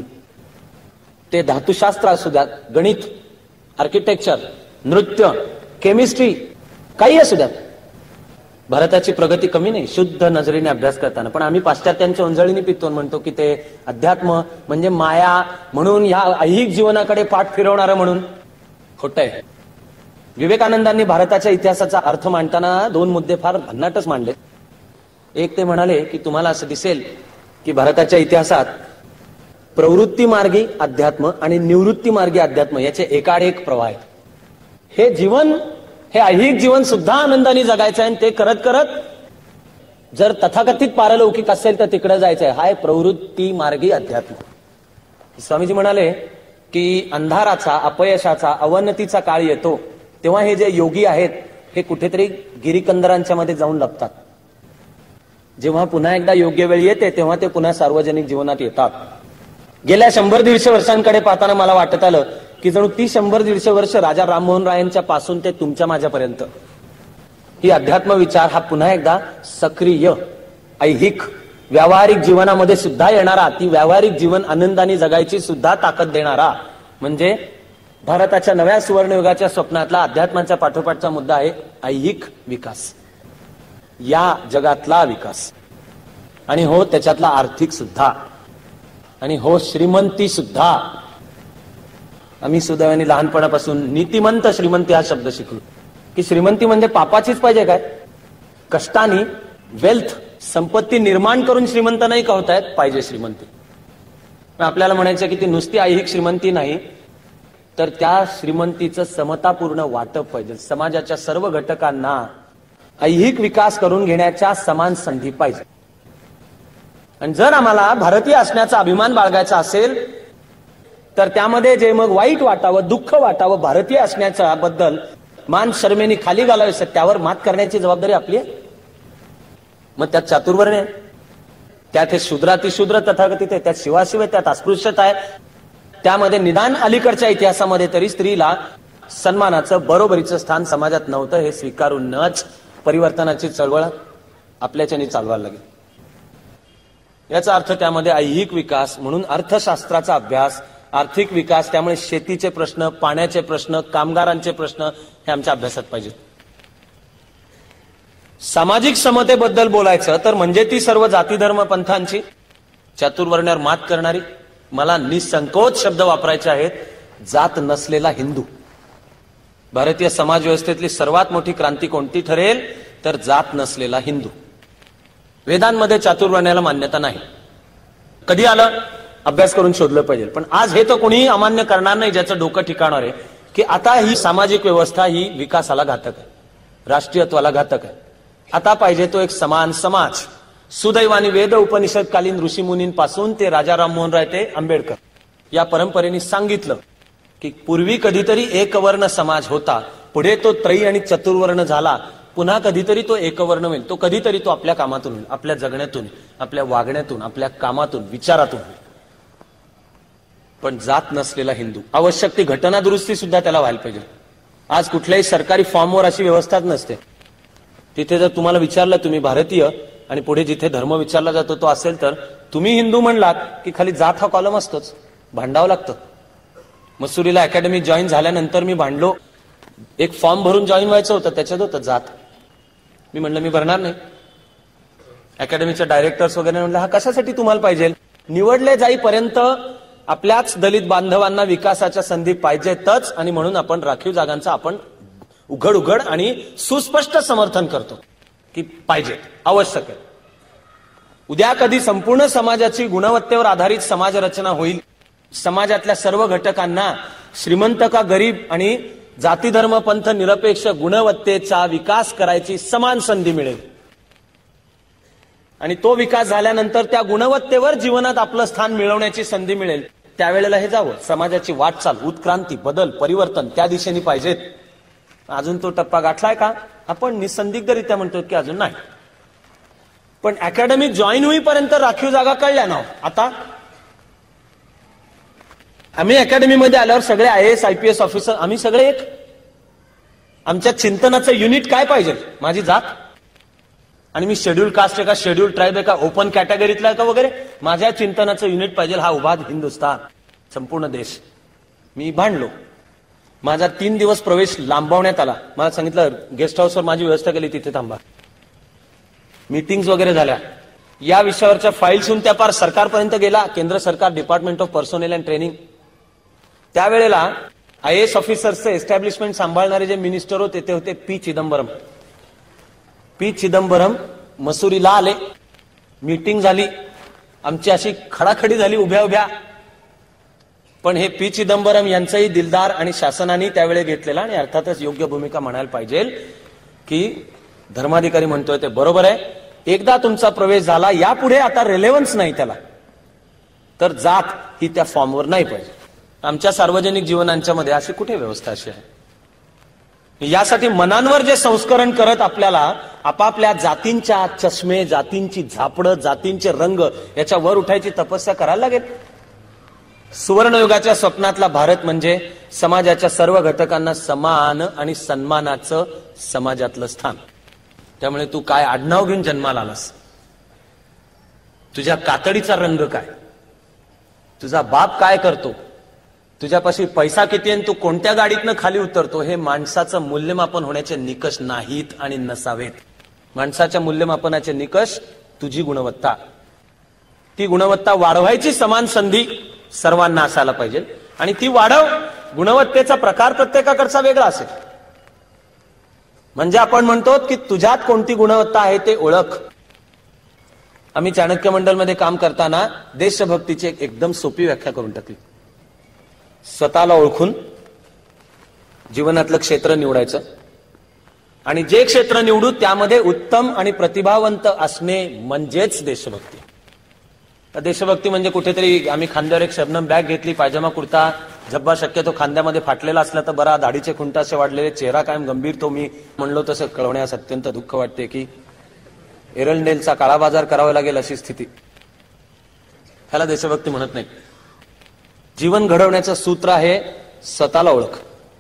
S1: ते धातुशास्त्र असू द्यात, गणित, आर्किटेक्चर, नृत्य, केमिस्ट्री, काही असू द्यात, भारताची प्रगती कमी नाही शुद्ध नजरेने अभ्यास करताना. पण आम्ही पाश्चात्यांच्या उंजळीने पितो, म्हणतो की ते अध्यात्म म्हणजे माया, म्हणून ह्या ऐहिक जीवनाकडे पाठ फिरवणारं म्हणून. खोटं आहे. विवेकानंदांनी भारताच्या इतिहासाचा अर्थ मांडताना दोन मुद्दे फार भन्नाटच मांडले. एक ते म्हणाले की तुम्हाला असं दिसेल की भारताच्या इतिहासात प्रवृत्ती मार्गी अध्यात्म आणि निवृत्ती मार्गी अध्यात्म याचे एकाड एक प्रवाह आहेत. हे जीवन, हे ऐहिक जीवन सुद्धा आनंदाने जगायचं आहे आणि ते करत करत जर तथाकथित पारलौकिक असेल तर तिकडे जायचंय. हा आहे प्रवृत्ती मार्गी अध्यात्म. स्वामीजी म्हणाले की अंधाराचा, अपयशाचा, अवनतीचा काळ येतो तेव्हा हे जे योगी आहेत हे कुठेतरी गिरीकंदरांच्या मध्ये जाऊन लपतात. जेव्हा पुन्हा एकदा योग्य वेळ येते तेव्हा ते पुन्हा सार्वजनिक जीवनात येतात. गेल्या शंभर दीडशे वर्षांकडे पाहताना मला वाटत आलं की जणू ती शंभर दीडशे वर्ष राजा राममोहन रायांच्या पासून ते तुमच्या माझ्यापर्यंत ही अध्यात्म विचार हा पुन्हा एकदा सक्रिय ऐहिक व्यावहारिक जीवनामध्ये सुद्धा येणारा, ती व्यावहारिक जीवन आनंदाने जगायची सुद्धा ताकद देणारा म्हणजे भारताच्या नव्या सुवर्णयुगाच्या स्वप्नातला अध्यात्माच्या पाठोपाठचा मुद्दा आहे ऐहिक विकास, या जगातला विकास, आणि हो त्याच्यातला आर्थिक सुद्धा, आणि हो श्रीमंती सुद्धा. आम्ही सुदैवाने लहानपणापासून नीतिमंत श्रीमंती हा शब्द शिकलो की श्रीमंती म्हणजे पापाचीच पाहिजे काय? कष्टाने वेल्थ, संपत्ती निर्माण करून श्रीमंत नाही का होतायत, पाहिजे श्रीमंती. आपल्याला म्हणायचं की ती नुसती ऐहिक श्रीमंती नाही तर त्या श्रीमंतीचं समतापूर्ण वाटप पाहिजे. समाजाच्या सर्व घटकांना ऐहिक विकास करून घेण्याच्या समान संधी पाहिजे. आणि जर आम्हाला भारतीय असण्याचा अभिमान बाळगायचा असेल तर त्यामध्ये जे मग वाईट वाटावं, दुःख वाटावं भारतीय असण्याच्या बद्दल, मान शर्मेने खाली घालावे, त्यावर मात करण्याची जबाबदारी आपली आहे. मग त्यात चातुर्वर्ण्य आहे, त्यात हे शूद्रातिशूद्र तथाकथित आहे, त्यात शिवाशिव आहे, त्यात अस्पृश्यता आहे, त्यामध्ये निदान अलीकडच्या इतिहासामध्ये तरी स्त्रीला सन्मानाचं, बरोबरीचं स्थान समाजात नव्हतं. हे स्वीकारूनच परिवर्तनाची चळवळ आपल्याच्यानी चालवायला लागेल. याचा अर्थ त्यामध्ये ऐहिक विकास म्हणून अर्थशास्त्राचा अभ्यास, आर्थिक विकास, त्यामुळे शेतीचे प्रश्न, पाण्याचे प्रश्न, कामगारांचे प्रश्न हे आमच्या अभ्यासात पाहिजेत. सामाजिक समतेबद्दल बोलायचं तर म्हणजे ती सर्व जाती धर्म पंथांची चातुर्वर्ण्यावर मात करणारी, मला निसंकोच शब्द वापरायचे आहेत, जात नसलेला हिंदू. भारतीय समाज व्यवस्थेतली सर्वात मोठी क्रांती कोणती ठरेल तर जात नसलेला हिंदू. वेदांमध्ये चातुर्वर्ण्याला मान्यता नाही. कधी आलं अभ्यास करून शोधलं पाहिजे. पण आज हे तर कोणीही अमान्य करणार नाही ज्याचं डोकं ठिकाणावर आहे की आता ही सामाजिक व्यवस्था ही विकासाला घातक आहे, राष्ट्रीयत्वाला घातक आहे. आता पाहिजे तो एक समान समाज. सुदैवाने वेद उपनिषदकालीन ऋषीमुनींपासून ते राजा राममोहन राय ते आंबेडकर या परंपरेने सांगितलं की पूर्वी कधीतरी एकवर्ण समाज होता, पुढे तो त्रयी आणि चतुर्वर्ण झाला, पुन्हा कधीतरी तो एकवर्ण होईल. तो कधीतरी तो आपल्या कामातून होईल, आपल्या जगण्यातून, आपल्या वागण्यातून, आपल्या कामातून, विचारातून होईल. पण जात नसलेला हिंदू, आवश्यक ती घटना दुरुस्ती सुद्धा त्याला व्हायला पाहिजे. आज कुठल्याही सरकारी फॉर्मवर अशी व्यवस्थाच नसते. तिथे जर तुम्हाला विचारलं तुम्ही भारतीय आणि पुढे जिथे धर्म विचारला जातो तो असेल तर तुम्ही हिंदू म्हणलात की खाली जात हा कॉलम असतोच, भांडावं लागतं. मसुरीला अकॅडमी जॉईन झाल्यानंतर मी भांडलो. एक फॉर्म भरून जॉईन व्हायचं होतं, त्याच्यात होतं जात. मी म्हणलं मी भरणार नाही. अकॅडमीचे डायरेक्टर्स वगैरे म्हणलं हा कशासाठी तुम्हाला पाहिजे, निवडले जाईपर्यंत आपल्याच दलित बांधवांना विकासाच्या संधी पाहिजेतच आणि म्हणून आपण राखीव जागांचं आपण उघड उघड आणि सुस्पष्ट समर्थन करतो की पाहिजे, आवश्यक आहे. उद्या कधी संपूर्ण समाजाची गुणवत्तेवर आधारित समाज रचना होईल, समाजातल्या सर्व घटकांना श्रीमंत का गरीब आणि जाती धर्म पंथ निरपेक्ष गुणवत्तेचा विकास करायची समान संधी मिळेल आणि तो विकास झाल्यानंतर त्या गुणवत्तेवर जीवनात आपलं स्थान मिळवण्याची संधी मिळेल, त्यावेळेला हे जावं. समाजाची वाटचाल, उत्क्रांती, बदल, परिवर्तन त्या दिशेने पाहिजेत. अजून तो टप्पा गाठलाय का आपण निसंदिग्धरित्या म्हणतो की अजून नाही. पण अकॅडमी जॉईन होईपर्यंत राखीव जागा कळल्या ना. आता आम्ही अकॅडमीमध्ये आल्यावर सगळे I S I P S officer आम्ही सगळे एक. आमच्या चिंतनाचं युनिट काय पाहिजे, माझी जात आणि मी शेड्यूल कास्ट आहे का, शेड्यूल ट्राईब आहे का, ओपन कॅटेगरीतला आहे का वगैरे, माझ्या चिंतनाचं युनिट पाहिजे हा उभा हिंदुस्थान, संपूर्ण देश. मी भांडलो. माझा तीन दिवस प्रवेश लांबवण्यात आला. मला सांगितलं गेस्ट हाऊसवर माझी व्यवस्था केली, तिथे थांबा. मीटिंग्स वगैरे झाल्या. या विषयावरच्या फाईल्सहून त्या पार सरकारपर्यंत गेला, केंद्र सरकार, department of personnel and training. त्यावेळेला आय एस ऑफिसर्सचे एस्टॅब्लिशमेंट सांभाळणारे जे मिनिस्टर होते ते होते पी चिदंबरम. पी चिदंबरम मसुरीला आले, मीटिंग झाली, आमची अशी खडाखडी झाली उभ्या उभ्या. पण हे पी चिदंबरम यांचंही दिलदार आणि शासनाने त्यावेळी घेतलेला आणि अर्थातच योग्य भूमिका म्हणायला पाहिजे की धर्माधिकारी म्हणतोय ते बरोबर आहे. एकदा तुमचा प्रवेश झाला, यापुढे आता रेलेव्हन्स नाही त्याला, तर जात ही त्या फॉर्मवर नाही पाहिजे. आमच्या सार्वजनिक जीवनांच्या मध्ये अशी कुठे व्यवस्था अशी आहे. यासाठी मनांवर जे संस्करण करत आपल्याला आपापल्या जातींच्या चष्मे, जातींची झापडं, जातींचे रंग याच्या वर उठायची तपस्या करायला लागेल. सुवर्णयुगाच्या स्वप्नातला भारत म्हणजे समाजाच्या सर्व घटकांना समान आणि सन्मानाचं समाजातलं स्थान. त्यामुळे तू काय आडनाव घेऊन जन्माला आलास, तुझ्या कातडीचा रंग काय, तुझा बाप काय करतो, तुझ्यापाशी पैसा किती आणि तू कोणत्या गाडीतनं खाली उतरतो, हे माणसाचं मूल्यमापन होण्याचे निकष नाहीत आणि नसावेत. माणसाच्या मूल्यमापनाचे निकष तुझी गुणवत्ता. ती गुणवत्ता वाढवायची समान संधी सर्वांना असायला पाहिजे आणि ती वाढव. गुणवत्तेचा प्रकार प्रत्येकाकडचा वेगळा असेल. म्हणजे आपण म्हणतो की तुझ्यात कोणती गुणवत्ता आहे ते ओळख. आम्ही चाणक्य मंडलमध्ये काम करताना देशभक्तीची एक एकदम सोपी व्याख्या करून टाकली. स्वतःला ओळखून जीवनातलं क्षेत्र निवडायचं आणि जे क्षेत्र निवडू त्यामध्ये उत्तम आणि प्रतिभावंत असणे म्हणजेच देशभक्ती. देशभक्ती म्हणजे कुठेतरी आम्ही खांद्यावर एक शबनम बॅग घेतली, पायजमा कुर्ता, झब्बा शक्यतो खांद्यामध्ये फाटलेला असला तर बरा, दाढीचे खुंट असे वाढलेले, चेहरा कायम गंभीर, तो मी म्हणलो तसं कळवण्यास अत्यंत दुःख वाटते की एरंडेलचा काळा बाजार करावा लागेल अशी स्थिती. ह्याला देशभक्ती म्हणत नाही. जीवन घडवण्याचं सूत्र आहे स्वतःला ओळख,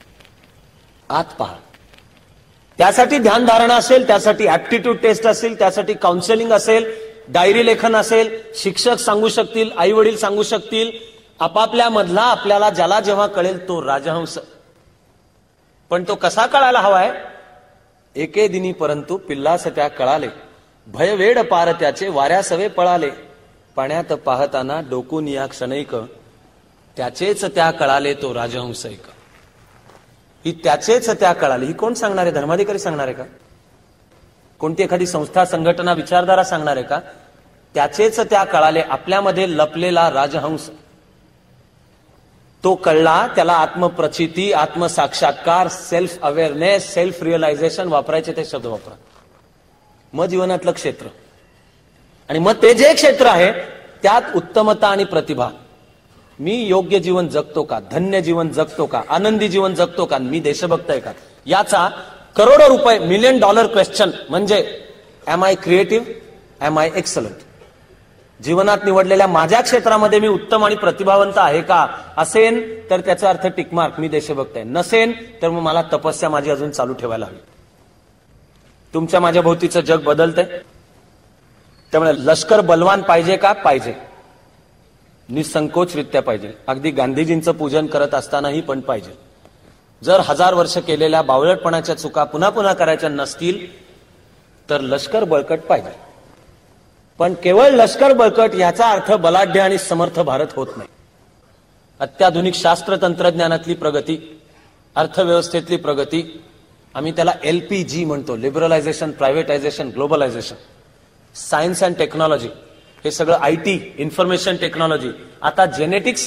S1: आत पहा. त्यासाठी ध्यानधारणा असेल, त्यासाठी ऍप्टिट्यूड टेस्ट असेल, त्यासाठी काउन्सिलिंग असेल, डायरी लेखन असेल, शिक्षक सांगू शकतील, आई वडील सांगू शकतील, आपापल्या मधला आपल्याला ज्याला जेव्हा कळेल तो राजहंस. पण तो कसा कळायला हवाय एके दिनी परंतु पिल्लास त्या कळाले, भय वेड पार त्याचे वाऱ्यासवे पळाले. पाण्यात पाहताना डोकून या क्षणैक, त्याचेच त्या कळाले तो राजहंसैक. ही त्याचेच त्या कळाले, ही कोण सांगणार आहे? धर्माधिकारी सांगणार आहे का? कोणती एखादी संस्था, संघटना, विचारधारा सांगणार आहे का? त्याचेच त्या कळाले, आपल्यामध्ये लपलेला राजहंस तो कळला. त्याला आत्मप्रचिती, आत्मसाक्षात्कार, सेल्फ अवेअरनेस, सेल्फ रिअलायझेशन वापरायचे ते शब्द वापरा. मग जीवनातलं क्षेत्र, आणि मग ते जे क्षेत्र आहे त्यात उत्तमता आणि प्रतिभा. मी योग्य जीवन जगतो का? धन्य जीवन जगतो का? आनंदी जीवन जगतो का? मी देशभक्त आहे का? याचा करोडो रुपये, मिलियन डॉलर क्वेश्चन म्हणजे am I creative, am I excellent. जीवनात निवडलेल्या माझ्या क्षेत्रामध्ये मी उत्तम आणि प्रतिभावंत आहे का? असेन तर त्याचा अर्थ टिकमार्क, मी देशभक्त आहे. नसेन तर मग मला तपस्या माझी अजून चालू ठेवायला हवी. तुमच्या माझ्या भोवतीचं जग बदलतंय, त्यामुळे लष्कर बलवान पाहिजे का? पाहिजे. निसंकोचरित्या पाहिजे. अगदी गांधीजींचं पूजन करत असतानाही पण पाहिजे. जर हजार वर्ष केलेल्या बावळटपणाच्या चुका पुन्हा पुन्हा करायच्या नसतील तर लष्कर बळकट पाहिजे. पण केवळ लष्कर बळकट याचा अर्थ बलाढ्य आणि समर्थ भारत होत नाही. अत्याधुनिक शास्त्र तंत्रज्ञानातली प्रगती, अर्थव्यवस्थेतली प्रगती, आम्ही त्याला एल पी जी म्हणतो, liberalisation, privatisation, globalisation, science and technology, हे सगळं आय टी, इन्फॉर्मेशन टेक्नॉलॉजी, आता जेनेटिक्स.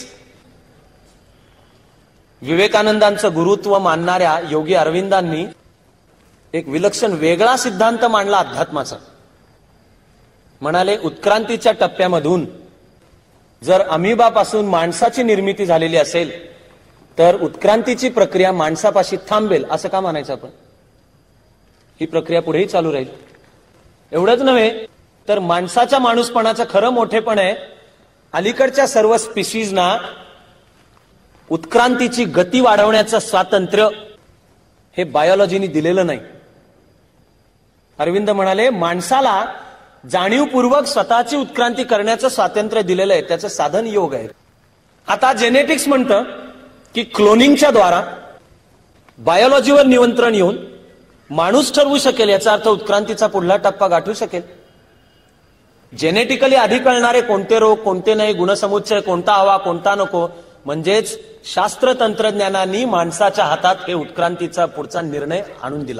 S1: विवेकानंदांचं गुरुत्व मानणाऱ्या योगी अरविंदांनी एक विलक्षण वेगळा सिद्धांत मांडला अध्यात्माचा. म्हणाले, उत्क्रांतीच्या टप्प्यामधून जर अमिबापासून माणसाची निर्मिती झालेली असेल तर उत्क्रांतीची प्रक्रिया माणसापाशी थांबेल. असं का मानायचं आपण? ही प्रक्रिया पुढेही चालू राहील. एवढंच नव्हे तर माणसाच्या माणूसपणाचं खरं मोठेपण आहे, अलीकडच्या सर्व स्पिशीजना उत्क्रांतीची गती वाढवण्याचं स्वातंत्र्य हे बायोलॉजीने दिलेलं नाही. अरविंद म्हणाले, माणसाला जाणीवपूर्वक स्वतःची उत्क्रांती करण्याचं स्वातंत्र्य दिलेलं आहे, त्याचं साधन योग आहे. आता जेनेटिक्स म्हणतं की क्लोनिंगच्या द्वारा बायोलॉजीवर नियंत्रण येऊन माणूस ठरवू शकेल, याचा अर्थ उत्क्रांतीचा पुढला टप्पा गाठू शकेल. जेनेटिकली आधी कळणारे कोणते रोग, कोणते नाही, गुणसमुच्चय कोणता हवा, कोणता नको, म्हणजेच शास्त्र तंत्रज्ञानाने माणसाच्या हातात हे उत्क्रांतीचा पुढचा निर्णय आणून दिला.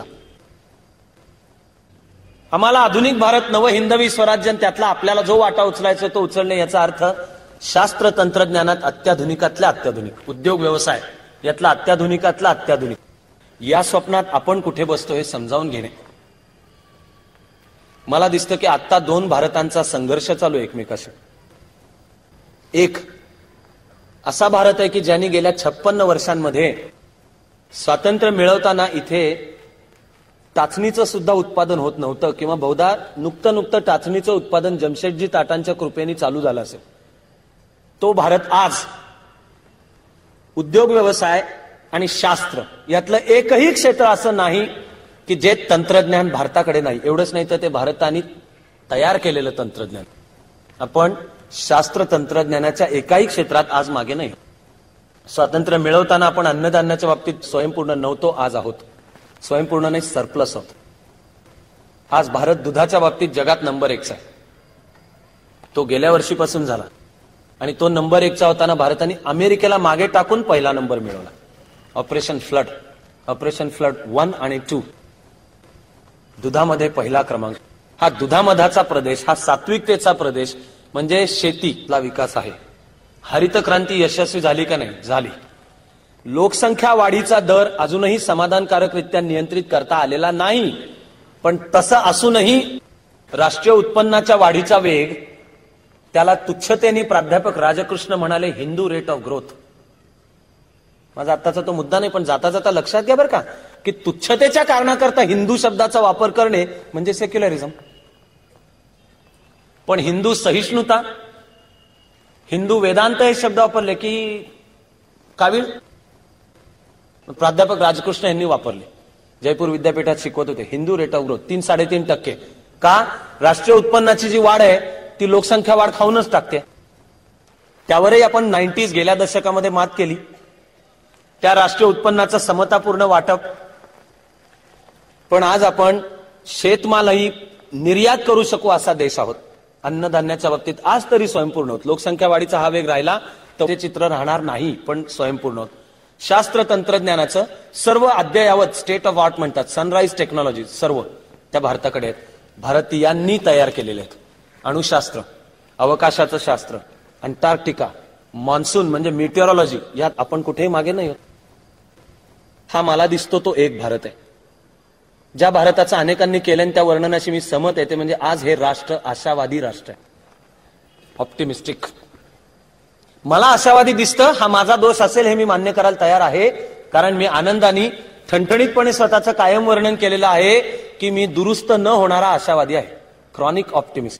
S1: आम्हाला आधुनिक भारत, नव हिंदवी स्वराज्य, त्यातला आपल्याला जो वाटा उचलायचा तो उचलणे, याचा अर्थ शास्त्र तंत्रज्ञानात अत्याधुनिकातल्या अत्याधुनिक, उद्योग व्यवसाय यातला अत्याधुनिकातला अत्याधुनिक, या स्वप्नात आपण कुठे बसतो हे समजावून घेणे. मला दिसतं की आता दोन भारतांचा संघर्ष चालू आहे एकमेकाशी. एक असा भारत आहे की ज्यांनी गेल्या छप्पन्न वर्षांमध्ये स्वातंत्र्य मिळवताना इथे टाचणीचं सुद्धा उत्पादन होत नव्हतं, किंवा बहुधा नुकतं नुकतं टाचणीचं उत्पादन जमशेदजी टाटांच्या कृपेने चालू झालं असेल. तो भारत आज उद्योग व्यवसाय आणि शास्त्र यातलं एकही क्षेत्र असं नाही की जे तंत्रज्ञान भारताकडे नाही. एवढंच नाही तर ते भारताने तयार केलेलं तंत्रज्ञान. आपण शास्त्र तंत्रज्ञानाच्या एकाही क्षेत्रात आज मागे नाही. स्वातंत्र्य मिळवताना आपण अन्नधान्याच्या बाबतीत स्वयंपूर्ण नव्हतो, आज आहोत. स्वयंपूर्ण नाही, सरप्लस आहोत. आज भारत दुधाच्या बाबतीत जगात नंबर एकचा आहे. तो गेल्या वर्षीपासून झाला, आणि तो नंबर एकचा होताना भारताने अमेरिकेला मागे टाकून पहिला नंबर मिळवला. Operation flood, operation flood one आणि टू, दुधामध्ये पहिला क्रमांक. हा दुधामधाचा प्रदेश, हा सात्विकतेचा प्रदेश म्हणजे शेतीला विकास आहे. हरित क्रांती यशस्वी झाली का नाही? झाली. लोकसंख्या वाढीचा दर अजूनही समाधानकारकरित्या नियंत्रित करता आलेला नाही, पण तसं असूनही राष्ट्रीय उत्पन्नाच्या वाढीचा वेग, त्याला तुच्छतेने प्राध्यापक राजकृष्ण म्हणाले हिंदू रेट ऑफ ग्रोथ. माझा आत्ताचा तो मुद्दा नाही, पण जाता जाता लक्षात घ्या बरं का, की तुच्छतेच्या कारणाकरता हिंदू शब्दाचा वापर करणे म्हणजे सेक्युलरिझम. पण हिंदू सहिष्णुता, हिंदू वेदांत हे शब्द वापरले की कावीळ. प्राध्यापक राजकृष्ण यांनी वापरले, जयपूर विद्यापीठात शिकवत होते. हिंदू रेट ऑफ ग्रोथ तीन साडेतीन टक्के. का? राष्ट्रीय उत्पन्नाची जी वाढ आहे ती लोकसंख्या वाढ खाऊनच टाकते. त्यावरही आपण नाईन्टीज गेल्या दशकामध्ये मात केली. त्या राष्ट्रीय उत्पन्नाचं समतापूर्ण वाटप, पण आज आपण शेतमालही निर्यात करू शकू असा देश आहोत. अन्नधान्याच्या बाबतीत आज तरी स्वयंपूर्ण होत. लोकसंख्या वाढीचा हा वेग राहिला तर ते चित्र राहणार नाही, पण स्वयंपूर्ण होत. शास्त्र तंत्रज्ञानाचं सर्व अद्ययावत स्टेट ऑफ आर्ट म्हणतात, सनराईज टेक्नॉलॉजी सर्व त्या भारताकडे आहेत. भारतीयांनी तयार केलेले आहेत. अणुशास्त्र, अवकाशाचं शास्त्र, अंटार्क्टिका, मान्सून म्हणजे मिटिओरॉलॉजी, यात आपण कुठेही मागे नाही होत. हा मला दिसतो तो एक भारत आहे. ज्या भारताचं अनेकांनी केलं त्या वर्णनाशी मी सहमत आहे, ते म्हणजे आज हे राष्ट्र आशावादी राष्ट्र आहे. ऑप्टिमिस्टिक. मला आशावादी दिसतं, हा माझा दोष असेल हे मी मान्य करायला तयार आहे, कारण मी आनंदाने ठणठणीतपणे स्वतःचं कायम वर्णन केलेलं आहे की मी दुरुस्त न होणारा आशावादी आहे, क्रॉनिक ऑप्टिमिस्ट.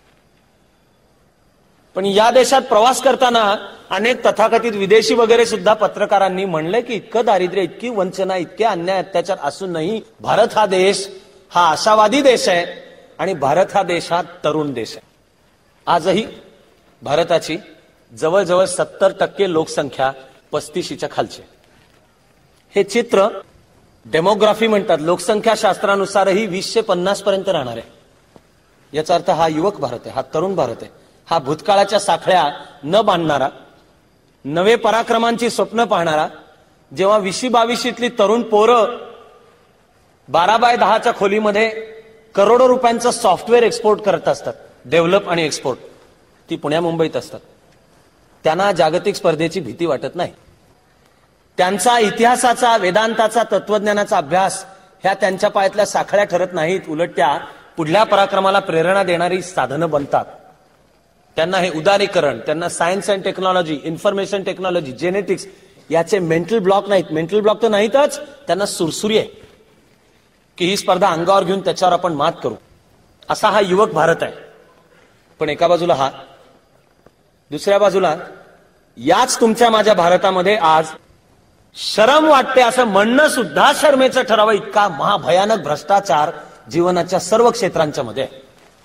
S1: पण या देशात प्रवास करताना अनेक तथाकथित विदेशी वगैरे सुद्धा पत्रकारांनी म्हणले की इतकं दारिद्र्य, इतकी वंचना, इतके अन्याय अत्याचार असूनही भारत हा देश हा आशावादी देश आहे आणि भारत हा देश हा तरुण देश आहे. आजही भारताची जवळजवळ सत्तर टक्के लोकसंख्या पस्तीशीच्या खालची. हे चित्र डेमोग्राफी म्हणतात, लोकसंख्या शास्त्रानुसारही वीसशे पन्नास पर्यंत राहणार आहे. याचा अर्थ हा युवक भारत आहे, हा तरुण भारत आहे. हा भूतकाळाच्या साखळ्या न बांधणारा, नवे पराक्रमांची स्वप्न पाहणारा, जेव्हा विशी बावीशीतली तरुण पोरं बारा बाय दहाच्या खोलीमध्ये करोडो रुपयांचं सॉफ्टवेअर एक्सपोर्ट करत असतात, डेव्हलप आणि एक्सपोर्ट, ती पुण्या मुंबईत असतात. त्यांना जागतिक स्पर्धेची भीती वाटत नाही. त्यांचा इतिहासाचा, वेदांताचा, तत्वज्ञानाचा अभ्यास ह्या त्यांच्या पायातल्या साखळ्या ठरत नाहीत, उलट त्या पुढल्या पराक्रमाला प्रेरणा देणारी साधनं बनतात. त्यांना हे उदारीकरण, त्यांना science and technology, information technology, genetics याचे मेंटल ब्लॉक नाहीत. मेंटल ब्लॉक तर नाहीतच, त्यांना सुरसुरी आहे की ही स्पर्धा अंगावर घेऊन त्याच्यावर आपण मात करू. असा हा युवक भारत आहे. पण एका बाजूला हा, दुसऱ्या बाजूला याच तुमच्या माझ्या भारतामध्ये आज शरम वाटते असं म्हणणं सुद्धा शर्मेचं ठरावं, इतका महाभयानक भ्रष्टाचार जीवनाच्या सर्व क्षेत्रांच्या मध्ये आहे.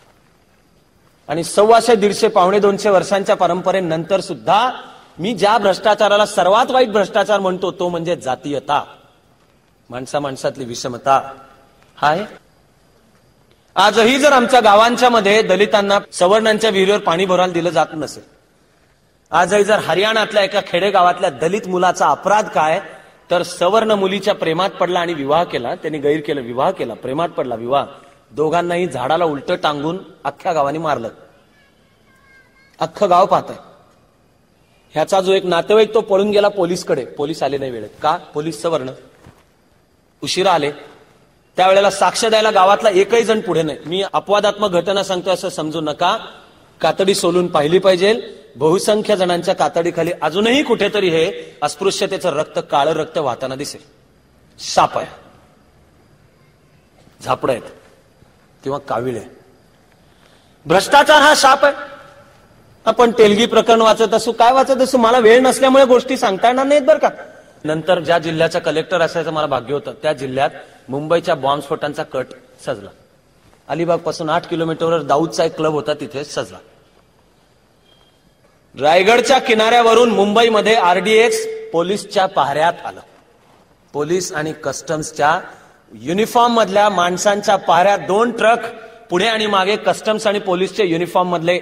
S1: आणि सव्वाशे दीडशे पावणे दोनशे वर्षांच्या परंपरेनंतर सुद्धा मी ज्या भ्रष्टाचाराला सर्वात वाईट भ्रष्टाचार म्हणतो तो म्हणजे जातीयता, माणसा माणसातली विषमता हा आहे. आजही जर आमच्या गावांच्या मध्ये दलितांना सवर्णांच्या विहिरीवर पाणी भरायला दिलं जात नसेल, आजही जर हरियाणातल्या एका खेडेगावातल्या दलित मुलाचा अपराध काय तर सवर्ण मुलीच्या प्रेमात पडला आणि विवाह केला, त्यांनी गैर केलं, विवाह केला, प्रेमात पडला, विवाह, दोघांनाही झाडाला उलट टांगून अख्ख्या गावाने मारलं. अख्खं गाव पाहत आहे. ह्याचा जो एक नातेवाईक तो पळून गेला पोलीसकडे, पोलीस आले नाही वेळेत. का? पोलीस सवर्ण, उशिरा आले. त्यावेळेला साक्ष द्यायला गावातला एकही जण पुढे नाही. मी अपवादात्मक घटना सांगतो असं समजू नका. कातडी सोलून पाहिली पाहिजे. बहुसंख्य जणांच्या कातडीखाली अजूनही कुठेतरी हे अस्पृश्यतेचं रक्त, काळं रक्त वाहताना दिसेल. साप आहे, झापड आहेत किंवा काविळे. भ्रष्टाचार हा शाप आहे. आपण तेलगी प्रकरण वाचत असू, काय वाचत असू, मला वेळ नसल्यामुळे गोष्टी सांगता येणार नाहीत बरं का. नंतर ज्या जिल्ह्याचा कलेक्टर असायचं मला भाग्य होतं, त्या जिल्ह्यात मुंबईच्या बॉम्बस्फोटांचा कट सजला. अलिबाग पासून आठ किलोमीटरवर दाऊदचा एक क्लब होता, तिथे सजला. रायगडच्या किनाऱ्यावरून मुंबईमध्ये आरडीएक्स पोलीसच्या पहाऱ्यात आलं. पोलीस आणि कस्टम्सच्या युनिफॉर्म मधल्या माणसांच्या पहाऱ्यात दोन ट्रक पुढे आणि मागे, कस्टम्स आणि पोलीसचे युनिफॉर्म मधले.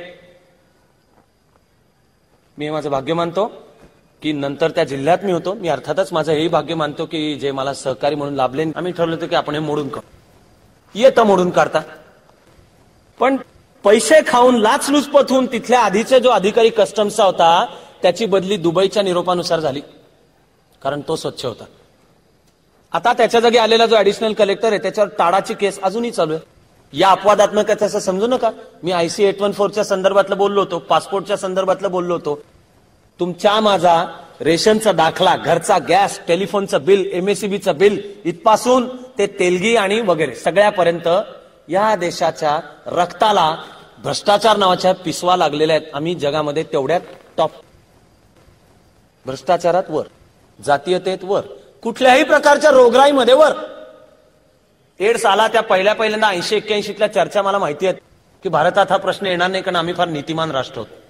S1: मी माझं भाग्य मानतो की नंतर त्या जिल्ह्यात मी होतो. मी अर्थातच माझं हेही भाग्य मानतो की जे मला सहकारी म्हणून लाभले. आम्ही ठरवलं होतं की आपण हे मोडून काढू. येतं मोडून काढता, पण पैसे खाऊन लाचलुचपत होऊन तिथल्या आधीचे जो अधिकारी कस्टम्सचा होता त्याची बदली दुबईच्या निरोपानुसार झाली, कारण तो स्वच्छ होता. आता त्याच्या जागी आलेला जो ऍडिशनल कलेक्टर आहे त्याच्यावर टाळाची केस अजूनही चालू आहे. या अपवादात्मक असं समजू नका. मी आयसी एट वन फोरच्या संदर्भातलं बोललो होतो, पासपोर्टच्या संदर्भातलं बोललो होतो. तुमच्या माझा रेशनचा दाखला, घरचा गॅस, टेलिफोनचं बिल, एमएससीबीचं बिल इथपासून ते तेलगी आणि वगैरे सगळ्यापर्यंत या देशाच्या रक्ताला भ्रष्टाचार नावाच्या पिसवा लागलेल्या आहेत. आम्ही जगामध्ये तेवढ्यात टॉप. भ्रष्टाचारात वर, जातीयतेत वर, कुठल्याही प्रकारच्या रोगराईमध्ये वर. एड्स आला त्या पहिल्या पहिल्यांदा ऐंशी एक्क्याऐंशीतल्या चर्चा मला माहिती आहेत की भारतात हा प्रश्न येणार नाही, कारण आम्ही फार नीतिमान राष्ट्र आहोत.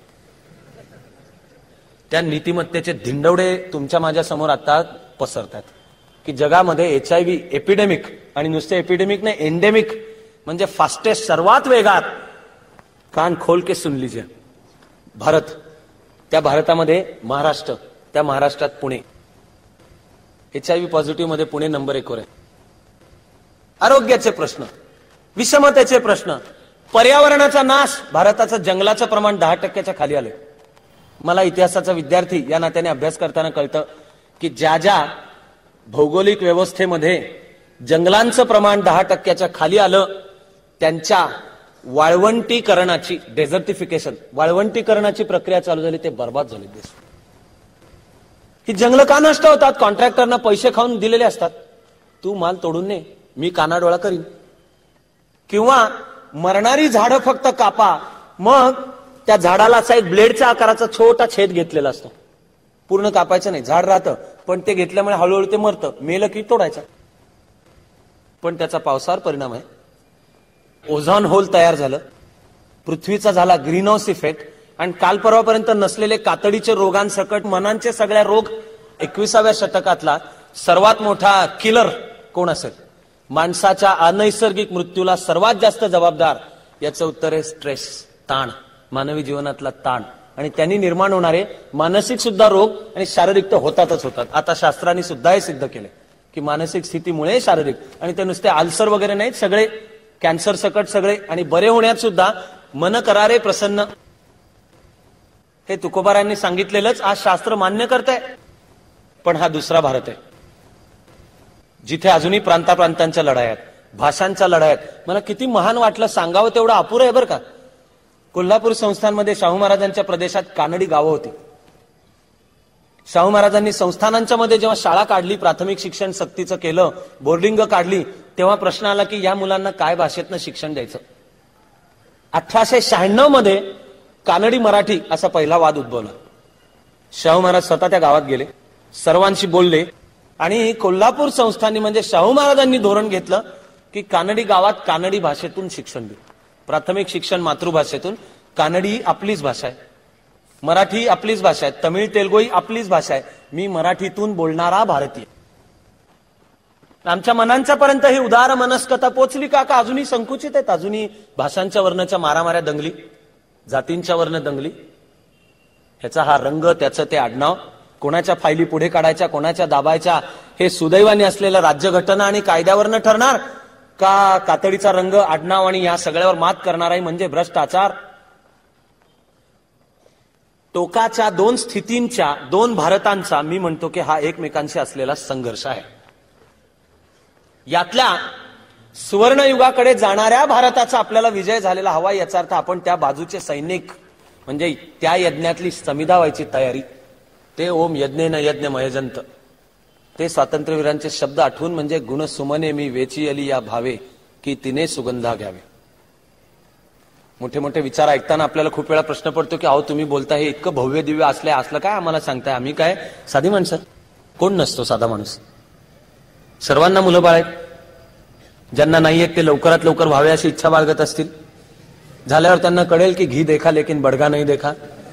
S1: त्या नीतिमत्तेचे धिंडवडे तुमच्या माझ्या समोर आता पसरतात. की जगामध्ये एच आय व्ही एपिडेमिक आणि नुसते एपिडेमिक नाही एंडेमिक म्हणजे फास्टेस्ट सर्वात वेगात, कान खोल के सुन लीजिए, भारत. त्या भारतामध्ये महाराष्ट्र, त्या महाराष्ट्रात Pune. H I V positive मध्ये पुणे नंबर एक वर आहे. आरोग्याचे प्रश्न, विषमतेचे प्रश्न, पर्यावरणाचा नाश, भारताचं जंगलाचं प्रमाण दहा टक्क्याच्या खाली आले. मला इतिहासाचा विद्यार्थी या नात्याने अभ्यास करताना कळतं की ज्या ज्या भौगोलिक व्यवस्थेमध्ये जंगलांचं प्रमाण दहा टक्क्याच्या खाली आलं त्यांच्या वाळवंटीकरणाची, डेझर्टिफिकेशन, वाळवंटीकरणाची प्रक्रिया चालू झाली, ते बर्बाद झाले देश. ही जंगल का नष्ट होतात? कॉन्ट्रॅक्टरना पैसे खाऊन दिलेले असतात. तू माल तोडून ने, मी कानाडोळा करीन. किंवा मरणारी झाडं फक्त कापा, मग त्या झाडाला असा एक ब्लेडच्या आकाराचा छोटा छेद घेतलेला असतो. पूर्ण कापायचं नाही, झाड राहतं पण ते घेतल्यामुळे हळूहळू ते मरतं, मेलं की तोडायचं. पण त्याचा पावसावर परिणाम आहे. ओझोन होल तयार झालं, पृथ्वीचा झाला ग्रीन हाऊस इफेक्ट, आणि काल परवापर्यंत नसलेले कातडीचे रोगांसकट मनांचे सगळे रोग. एकविसाव्या शतकातला सर्वात मोठा किलर कोण असेल? माणसाच्या अनैसर्गिक मृत्यूला सर्वात जास्त जबाबदार, याचं उत्तर आहे स्ट्रेस, ताण, मानवी जीवनातला ताण. आणि त्यांनी निर्माण होणारे मानसिक सुद्धा रोग आणि शारीरिक तर होतातच होतात. आता शास्त्रांनी सुद्धा हे सिद्ध केले की मानसिक स्थितीमुळे शारीरिक, आणि ते नुसते अल्सर वगैरे नाहीत, सगळे कॅन्सर सकट सगळे, आणि बरे होण्यात सुद्धा मन करारे प्रसन्न. हे तुकोबारांनी सांगितलेलंच आज शास्त्र मान्य करतंय. पण हा दुसरा भारत आहे जिथे अजूनही प्रांताप्रांतांच्या लढाई आहेत, भाषांच्या लढाई आहेत. मला किती महान वाटलं, सांगावं तेवढं अपुरं आहे बरं का. कोल्हापूर संस्थानमध्ये शाहू महाराजांच्या प्रदेशात कानडी गावं होती. शाहू महाराजांनी संस्थानांच्या मध्ये जेव्हा शाळा काढली, प्राथमिक शिक्षण सक्तीचं केलं, बोर्डिंग काढली, तेव्हा प्रश्न आला की या मुलांना काय भाषेतनं शिक्षण द्यायचं. अठराशे शहाण्णव मध्ये कानडी मराठी असा पहिला वाद उद्भवला. शाहू महाराज स्वतः त्या गावात गेले, सर्वांशी बोलले, आणि कोल्हापूर संस्थानी म्हणजे शाहू महाराजांनी धोरण घेतलं की कानडी गावात कानडी भाषेतून शिक्षण देऊ. प्राथमिक शिक्षण मातृभाषेतून. कानडी आपलीच भाषा आहे, मराठी आपलीच भाषा आहे, तमिळ तेलुगू आपलीच भाषा आहे. मी मराठीतून बोलणारा भारतीय. आमच्या मनांच्या पर्यंत ही उदार मनस्कता पोचली का? का अजूनही संकुचित आहेत? अजूनही भाषांच्या वर्णाच्या मारामाऱ्या दंगली, जातींच्या वर्ण दंगली. ह्याचा हा रंग, त्याचं ते आडनाव, कोणाच्या फायली पुढे काढायच्या, कोणाच्या दाबायच्या, हे सुदैवाने असलेलं राज्यघटना आणि कायद्यावरनं ठरणार का कातडीचा रंग, आडनाव आणि या सगळ्यावर मात करणाराही म्हणजे भ्रष्टाचार. टोकाच्या दोन स्थितींच्या, दोन भारतांचा मी म्हणतो की हा एकमेकांशी असलेला संघर्ष आहे. यातल्या सुवर्णयुगाकडे जाणाऱ्या भारताचा आपल्याला विजय झालेला हवा, याचा अर्थ आपण त्या बाजूचे सैनिक, म्हणजे त्या यज्ञातली समिधा व्हायची तयारी. ते ओम यज्ञेन यज्ञ मयजंत, ते स्वातंत्र्यवीरांचे शब्द आठवून, म्हणजे गुण सुमने मी वेचियली या भावे की तिने सुगंधा घ्यावे. मोठे मोठे विचार ऐकताना आपल्याला खूप वेळा प्रश्न पडतो की अहो तुम्ही बोलताय हे इतकं भव्य दिव्य असले, असलं काय आम्हाला सांगताय? आम्ही काय साधी माणसं? कोण नसतो साधा माणूस? सर्वांना मुलं बाळ आहेत. ज्यांना नाही आहेत ते लवकरात लवकर व्हावे अशी इच्छा बाळगत असतील. झाल्यावर त्यांना कळेल की घी देखा लेकिन बडगा नाही देखा.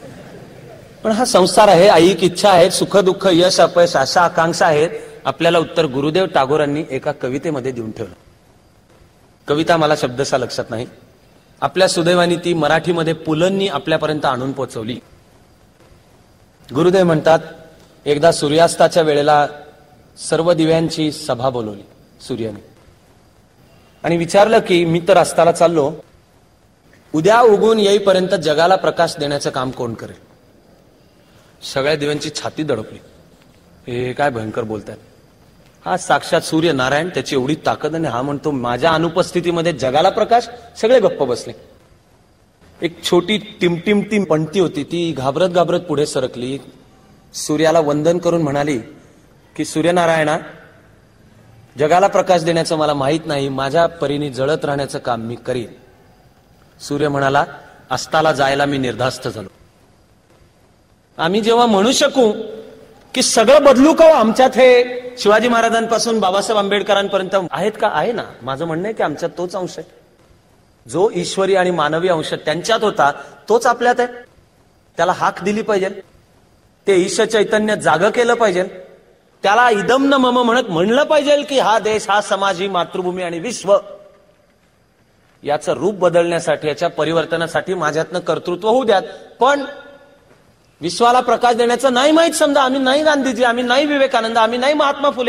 S1: पण हा संसार आहे, ऐहिक इच्छा आहेत, सुख दुःख, यश अपयश, आशा आकांक्षा आहेत. आपल्याला उत्तर गुरुदेव टागोरांनी एका कवितेमध्ये देऊन ठेवलं. कविता मला शब्दशः लक्षात नाही, आपल्या सुदैवानी ती मराठीमध्ये पुलंनी आपल्यापर्यंत आणून पोहोचवली. गुरुदेव म्हणतात, एकदा सूर्यास्ताच्या वेळेला सर्व दिव्यांची सभा बोलवली सूर्याने, आणि विचारलं की मी तर अस्ताला चाललो, उद्या उगून येईपर्यंत जगाला प्रकाश देण्याचं काम कोण करेल? सगळ्या दिव्यांची छाती दडपली. हे काय भयंकर बोलतायत. हा साक्षात सूर्य नारायण, त्याची एवढी ताकद, आणि हा म्हणतो माझ्या अनुपस्थितीमध्ये जगाला प्रकाश. सगळे गप्प बसले. एक छोटी टिमटिमटिम पणती होती, ती घाबरत घाबरत पुढे सरकली, सूर्याला वंदन करून म्हणाली की सूर्यनारायणा, जगाला प्रकाश देण्याचं मला माहित नाही, माझ्या परीने जळत राहण्याचं काम मी करीन. सूर्य म्हणाला, अस्ताला जायला मी निर्धास्त झालो. आम्ही जेव्हा म्हणू शकू की सगळं बदलू का, आमच्यात हे शिवाजी महाराजांपासून बाबासाहेब आंबेडकरांपर्यंत आहेत का? आहे ना. माझं म्हणणं आहे की आमच्यात तोच अंश आहे, जो ईश्वरी आणि मानवी अंश त्यांच्यात होता तोच आपल्यात आहे. त्याला हाक दिली पाहिजे, ते ईश चैतन्य जाग केलं पाहिजे. त्याला इदम न मम म्हणत म्हणलं पाहिजे की हा देश, हा समाज, ही मातृभूमी आणि विश्व, याचं रूप बदलण्यासाठी, याच्या परिवर्तनासाठी माझ्यातनं कर्तृत्व होऊ द्यात. पण विश्वाला प्रकाश देण्याचं नाही माहीत समजा, आम्ही नाही गांधीजी, आम्ही नाही विवेकानंद, आम्ही नाही महात्मा फुले,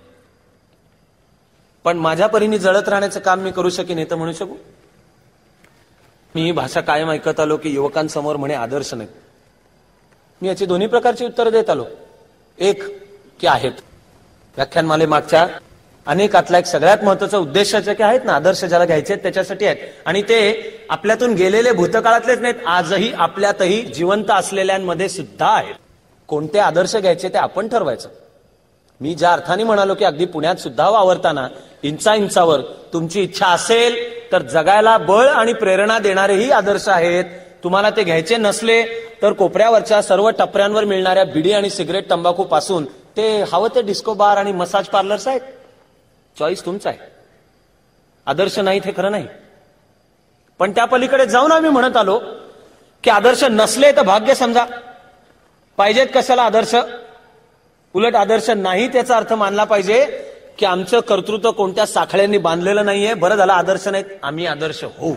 S1: पण माझ्या परीने जळत राहण्याचं काम मी करू शकेन हे तर म्हणू शकू. मी ही भाषा कायम ऐकत आलो की युवकांसमोर म्हणे आदर्श नाहीत. मी याची दोन्ही प्रकारची उत्तरं देत आलो. एक की आहेत, व्याख्यानमाले मागच्या अनेकातला एक सगळ्यात महत्वाचा उद्देशाचे की आहेत ना, आदर्श ज्याला घ्यायचे त्याच्यासाठी आहेत. आणि ते आपल्यातून गेलेले भूतकाळातलेच नाहीत, आजही आपल्यातही जिवंत असलेल्यांमध्ये सुद्धा आहेत. कोणते आदर्श घ्यायचे ते आपण ठरवायचं. मी ज्या अर्थाने म्हणालो की अगदी पुण्यात सुद्धा वावरताना इंचा इंचावर तुमची इच्छा असेल तर जगायला बळ आणि प्रेरणा देणारेही आदर्श आहेत. तुम्हाला ते घ्यायचे नसले तर कोपऱ्यावरच्या सर्व टपऱ्यांवर मिळणाऱ्या बिडी आणि सिगरेट तंबाखू पासून ते हवं ते डिस्को बार आणि मसाज पार्लर्स आहेत. चॉईस तुमचा आहे. आदर्श नाहीत हे खरं नाही, पण त्या पलीकडे जाऊन आम्ही म्हणत आलो की आदर्श नसले तर भाग्य समजा, पाहिजेत कशाला आदर्श. उलट आदर्श नाही त्याचा अर्थ मानला पाहिजे की आमचं कर्तृत्व कोणत्या साखळ्यांनी बांधलेलं नाहीये. बरं झालं आदर्श नाहीत, आम्ही आदर्श होऊ.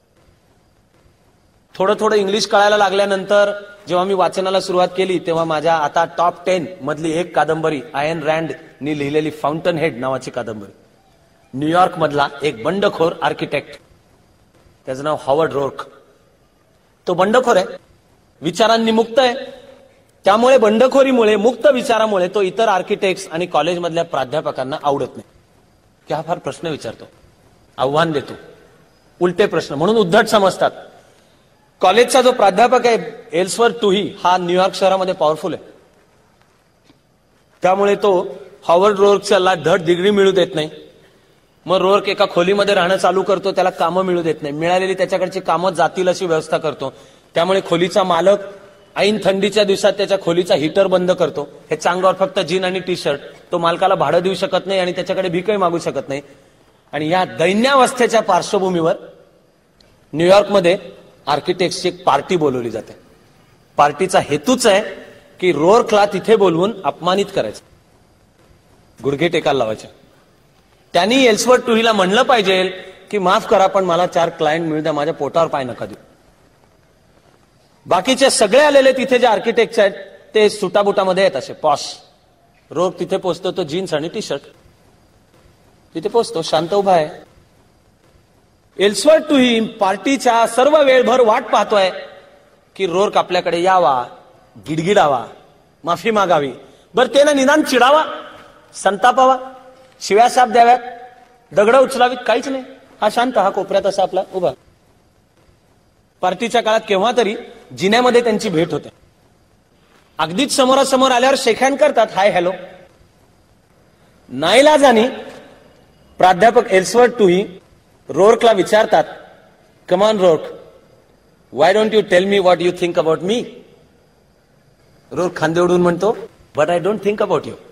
S1: थोडं थोडं इंग्लिश कळायला लागल्यानंतर जेव्हा मी वाचनाला सुरुवात केली तेव्हा माझ्या आता टॉप टेन मधली एक कादंबरी आयन रँडनी लिहिलेली फाउंटन हेड नावाची कादंबरी. न्यूयॉर्क मधला एक बंडखोर आर्किटेक्ट, त्याचं नाव हॉवर्ड रोर्क. तो बंडखोर आहे, विचारांनी मुक्त आहे. त्यामुळे बंडखोरीमुळे, मुक्त विचारामुळे तो इतर आर्किटेक्ट्स आणि कॉलेजमधल्या प्राध्यापकांना आवडत नाही. की हा फार प्रश्न विचारतो, आव्हान देतो, उलटे प्रश्न म्हणून उद्धट समजतात. कॉलेजचा जो प्राध्यापक आहे एल्सवर्थ टुही, हा न्यूयॉर्क शहरामध्ये पॉवरफुल आहे. त्यामुळे तो हॉवर्ड रोर्कला धड डिग्री मिळू देत नाही. मग रोर्क एका खोलीमध्ये राहणं चालू करतो, त्याला कामं मिळू देत नाही. मिळालेली त्याच्याकडची कामं जातील अशी व्यवस्था करतो. त्यामुळे खोलीचा मालक ऐन थंडीच्या दिवसात त्याच्या खोलीचा हीटर बंद करतो. हे चांगल्यावर फक्त जीन आणि टी शर्ट. तो मालकाला भाडं देऊ शकत नाही आणि त्याच्याकडे भीकही मागू शकत नाही. आणि या दैन्यावस्थेच्या पार्श्वभूमीवर न्यूयॉर्कमध्ये आर्किटेक्टची एक पार्टी बोलवली जाते. पार्टीचा हेतूच आहे की रोर्कला तिथे बोलवून अपमानित करायचं, गुडघे टेकायला लावायचे. त्यांनी एल्सवर्थ टुहीला म्हणलं पाहिजे की माफ करा पण मला चार क्लायंट मिळू द्या, माझ्या पोटावर पाय नका देऊ. बाकीचे सगळे आलेले तिथे जे आर्किटेक्ट आहेत ते सुटाबुटामध्ये आहेत असे पॉश. रोर्क तिथे पोहोचतो, तो जीन्स आणि टी शर्ट तिथे पोहोचतो, शांत उभा आहे. एल्सवर्थ टुही पार्टीच्या सर्व वेळभर वाट पाहतोय की रोर्क आपल्याकडे यावा, गिडगिडावा, माफी मागावी. बरं ते ना निदान चिडावा, संतापावा, शिव्या शाप द्याव्यात, दगड उचलावीत, काहीच नाही. हा शांत, हा कोपऱ्यात असा आपला उभा. पार्टीच्या काळात केव्हा तरी जिन्यामध्ये त्यांची भेट होते. अगदीच समोरासमोर आल्यावर शेकहँड करतात, हाय हॅलो. नाईलाजानी प्राध्यापक एल्सवर्थ टुही रोर्कला विचारतात, come on Roark, why don't you tell me what you think about me. Roark खांदे उडून म्हणतो, but I don't think about you.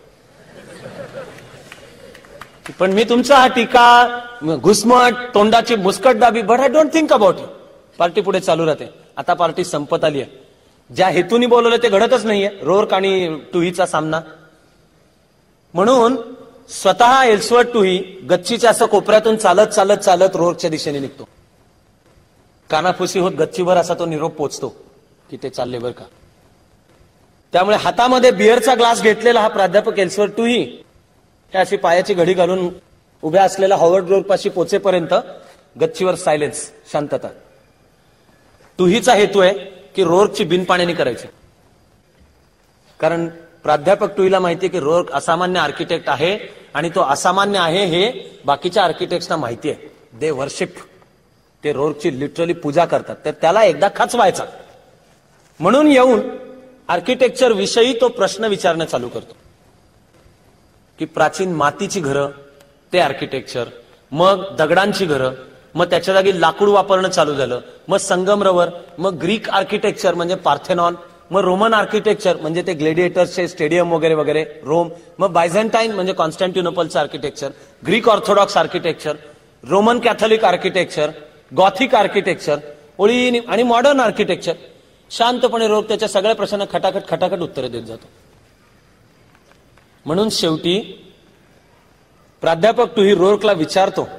S1: पण मी तुमचा हा टीका, घुसमट, तोंडाची मुस्कटदाबी, but I don't think about you. Party पुढे चालू राहते. आता पार्टी संपत आली आहे. ज्या हेतूनी बोलवलं ते घडतच नाहीये, रोर्क आणि टुहीचा सामना. म्हणून स्वतः एल्सवर्थ टुही गच्चीच्या असं कोपऱ्यातून चालत चालत चालत रोर्कच्या दिशेने निघतो. कानाफुसी होत गच्चीवर असा तो निरोप पोचतो की ते चालले बरं का. त्यामुळे हातामध्ये बिअरचा ग्लास घेतलेला हा प्राध्यापक एल्सवर्थ टुही हे अशी पायाची घडी घालून उभ्या असलेल्या हॉवर्ड रोर्क पाशी पोचेपर्यंत गच्चीवर सायलेन्स, शांतता. टुहीचा हेतू आहे की रोर्कची बिनपाण्याने करायची. कारण प्राध्यापक टुहीला माहितीये की रोर्क असामान्य आर्किटेक्ट आहे आणि तो असामान्य आहे हे बाकीच्या आर्किटेक्ट्सना माहिती आहे. दे वर्शिप, ते रोर्कची लिटरली पूजा करतात. तर त्याला एकदा खचवायचा म्हणून येऊन आर्किटेक्चर विषयी तो प्रश्न विचारणं चालू करतो की प्राचीन मातीची घरं ते आर्किटेक्चर, मग दगडांची घरं, मग त्याच्या जागी लाकूड वापरणं चालू झालं, मग संगमरवर, मग ग्रीक आर्किटेक्चर म्हणजे पार्थेनॉन, मग रोमन आर्किटेक्चर म्हणजे ते ग्लेडिएटर्सचे स्टेडियम वगैरे वगैरे रोम, मग बायझेंटाईन म्हणजे कॉन्स्टॅन्टिनोपलचं architecture, Greek Orthodox architecture, Roman Catholic architecture, Gothic architecture, ओळी आणि मॉडर्न आर्किटेक्चर. शांतपणे रोर्क त्याच्या सगळ्या प्रश्नांना खटाखट खटाखट उत्तरं देत जातो. म्हणून शेवटी प्राध्यापक टुही रोर्कला विचारतो,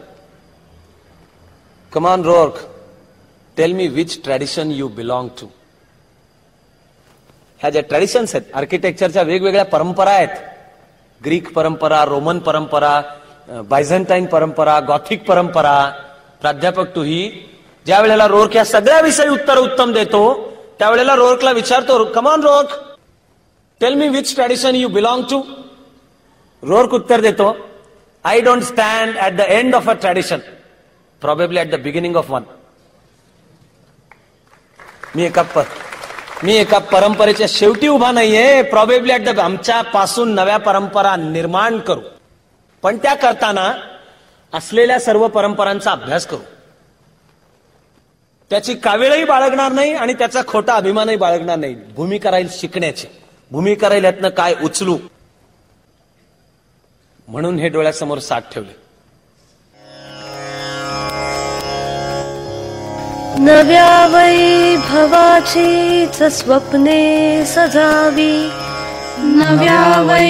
S1: come on Roark, tell me which tradition you belong to. ह्या ज्या ट्रॅडिशन्स आहेत, आर्किटेक्चरच्या वेगवेगळ्या परंपरा आहेत, ग्रीक परंपरा, रोमन परंपरा, बायझंटाईन परंपरा, गॉथिक परंपरा. प्राध्यापक टुही ज्या वेळेला रोर्क या सगळ्याविषयी उत्तर उत्तम देतो त्यावेळेला रोर्कला विचारतो, come on Roark, tell me which tradition you belong to. Roark उत्तर देतो, I don't stand at the end of a tradition, probably at the beginning of one. मी एका प मी एका परंपरेच्या शेवटी उभा नाहीये, प्रॉबेबली ऍट द आमच्या पासून नव्या परंपरा निर्माण करू, पण त्या करताना असलेल्या सर्व परंपरांचा अभ्यास करू, त्याची काविळही बाळगणार नाही आणि त्याचा खोटा अभिमानही बाळगणार नाही. भूमिका राहील शिकण्याची, भूमिका राहील यातनं काय उचलू, म्हणून हे डोळ्यासमोर साठ ठेवले.
S2: नव्या वैभवाचीच स्वप्ने सजावी,
S3: नव्या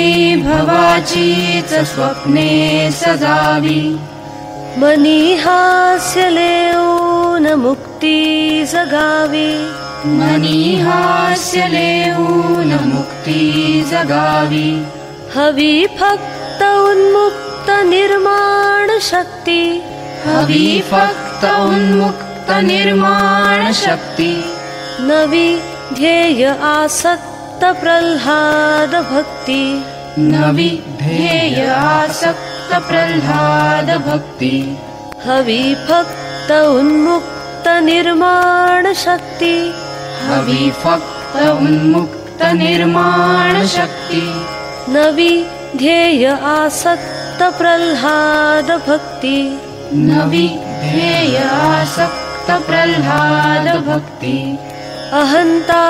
S3: वैभवाचीच स्वप्ने सजावी.
S2: मनी हास्य लेऊन मुक्ती जगावी,
S3: मनी हास्य लेऊन मुक्ती जगावी.
S2: हवी फक्त उन्मुक्त निर्माण शक्ती,
S3: हवी फक्त उन्मुक्त निर्माण शक्ती.
S2: नवी ध्येय आसक्त प्रल्हाद भक्ती,
S3: नवी ध्येय आसक्त प्रल्हाद भक्ती.
S2: हवी फक्त उन्मुक्त निर्माण शक्ती,
S3: हवी फक्त उन्मुक्त निर्माण शक्ती.
S2: नवी ध्येय आसक्त प्रल्हाद भक्ती,
S3: नवी ध्येय आसक्त प्रल्हाद भक्ती.
S2: अहंता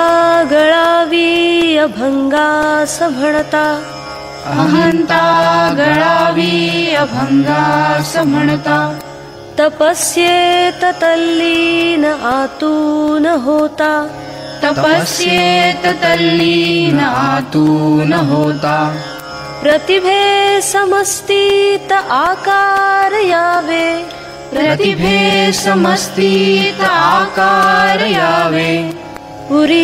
S2: गळावी अभंगास म्हणता,
S3: अहंता गळावी अभंगास म्हणता.
S2: तपस्येत तल्लीन आतून होता,
S3: तपस्येत तल्लीन आतून होता.
S2: प्रतिभे समस्तीत आकार यावे,
S3: प्रतिभे समस्तीत आकार यावे.
S2: पुरी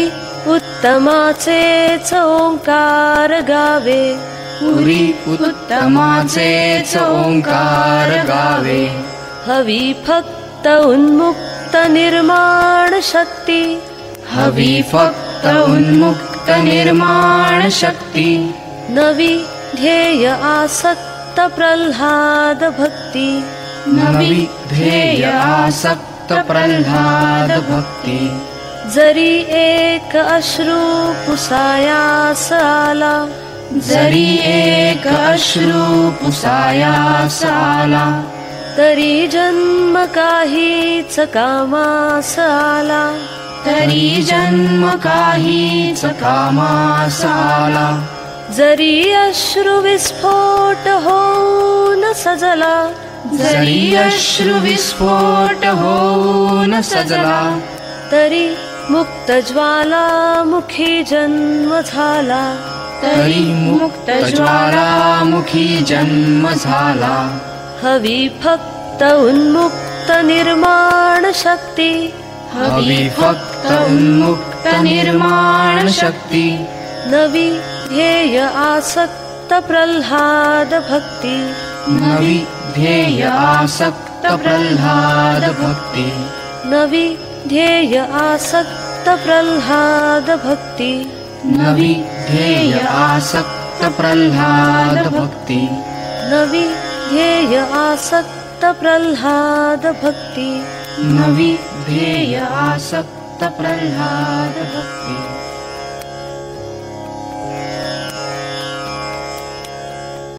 S2: उत्तमाचेच ओंकार गावे,
S3: पुरी उत्तमाचेच ओंकार गावे.
S2: हवी फक्त उन्मुक्त निर्माण शक्ती,
S3: हवी फक्त उन्मुक्त निर्माण शक्ती.
S2: नवी ध्येय आसक्त प्रल्हाद भक्ती,
S3: नवी ध्येय आसक्त प्रल्हाद भक्ती.
S2: जरी एक अश्रू पुसायास आला,
S3: जरी एक अश्रू पुसायास आला.
S2: तरी जन्म काहीच कामास आला,
S3: तरी जन्म काहीच कामास आला.
S2: जरी अश्रू विस्फोट होऊन सजला,
S3: जरी अश्रू विस्फोट होऊन सजला.
S2: तरी मुक्त ज्वालामुखी जन्म झाला,
S3: तरी मुक्त ज्वालामुखी जन्म झाला.
S2: हवी फक्त उन्मुक्त निर्माण शक्ती,
S3: हवी फक्त उन्मुक्त निर्माण शक्ती.
S2: नवी ध्येय आसक्त प्रल्हाद भक्ती,
S3: नवी ध्येय आसक्त प्रल्हाद भक्ती.
S2: नवी ध्येय आसक्त प्रल्हाद भक्ती,
S3: नवी ध्येय आसक्त प्रल्हाद भक्ती.
S2: नवी ध्येय आसक्त प्रल्हाद भक्ती,
S3: नवी ध्येय आसक्त प्रल्हाद भक्ती.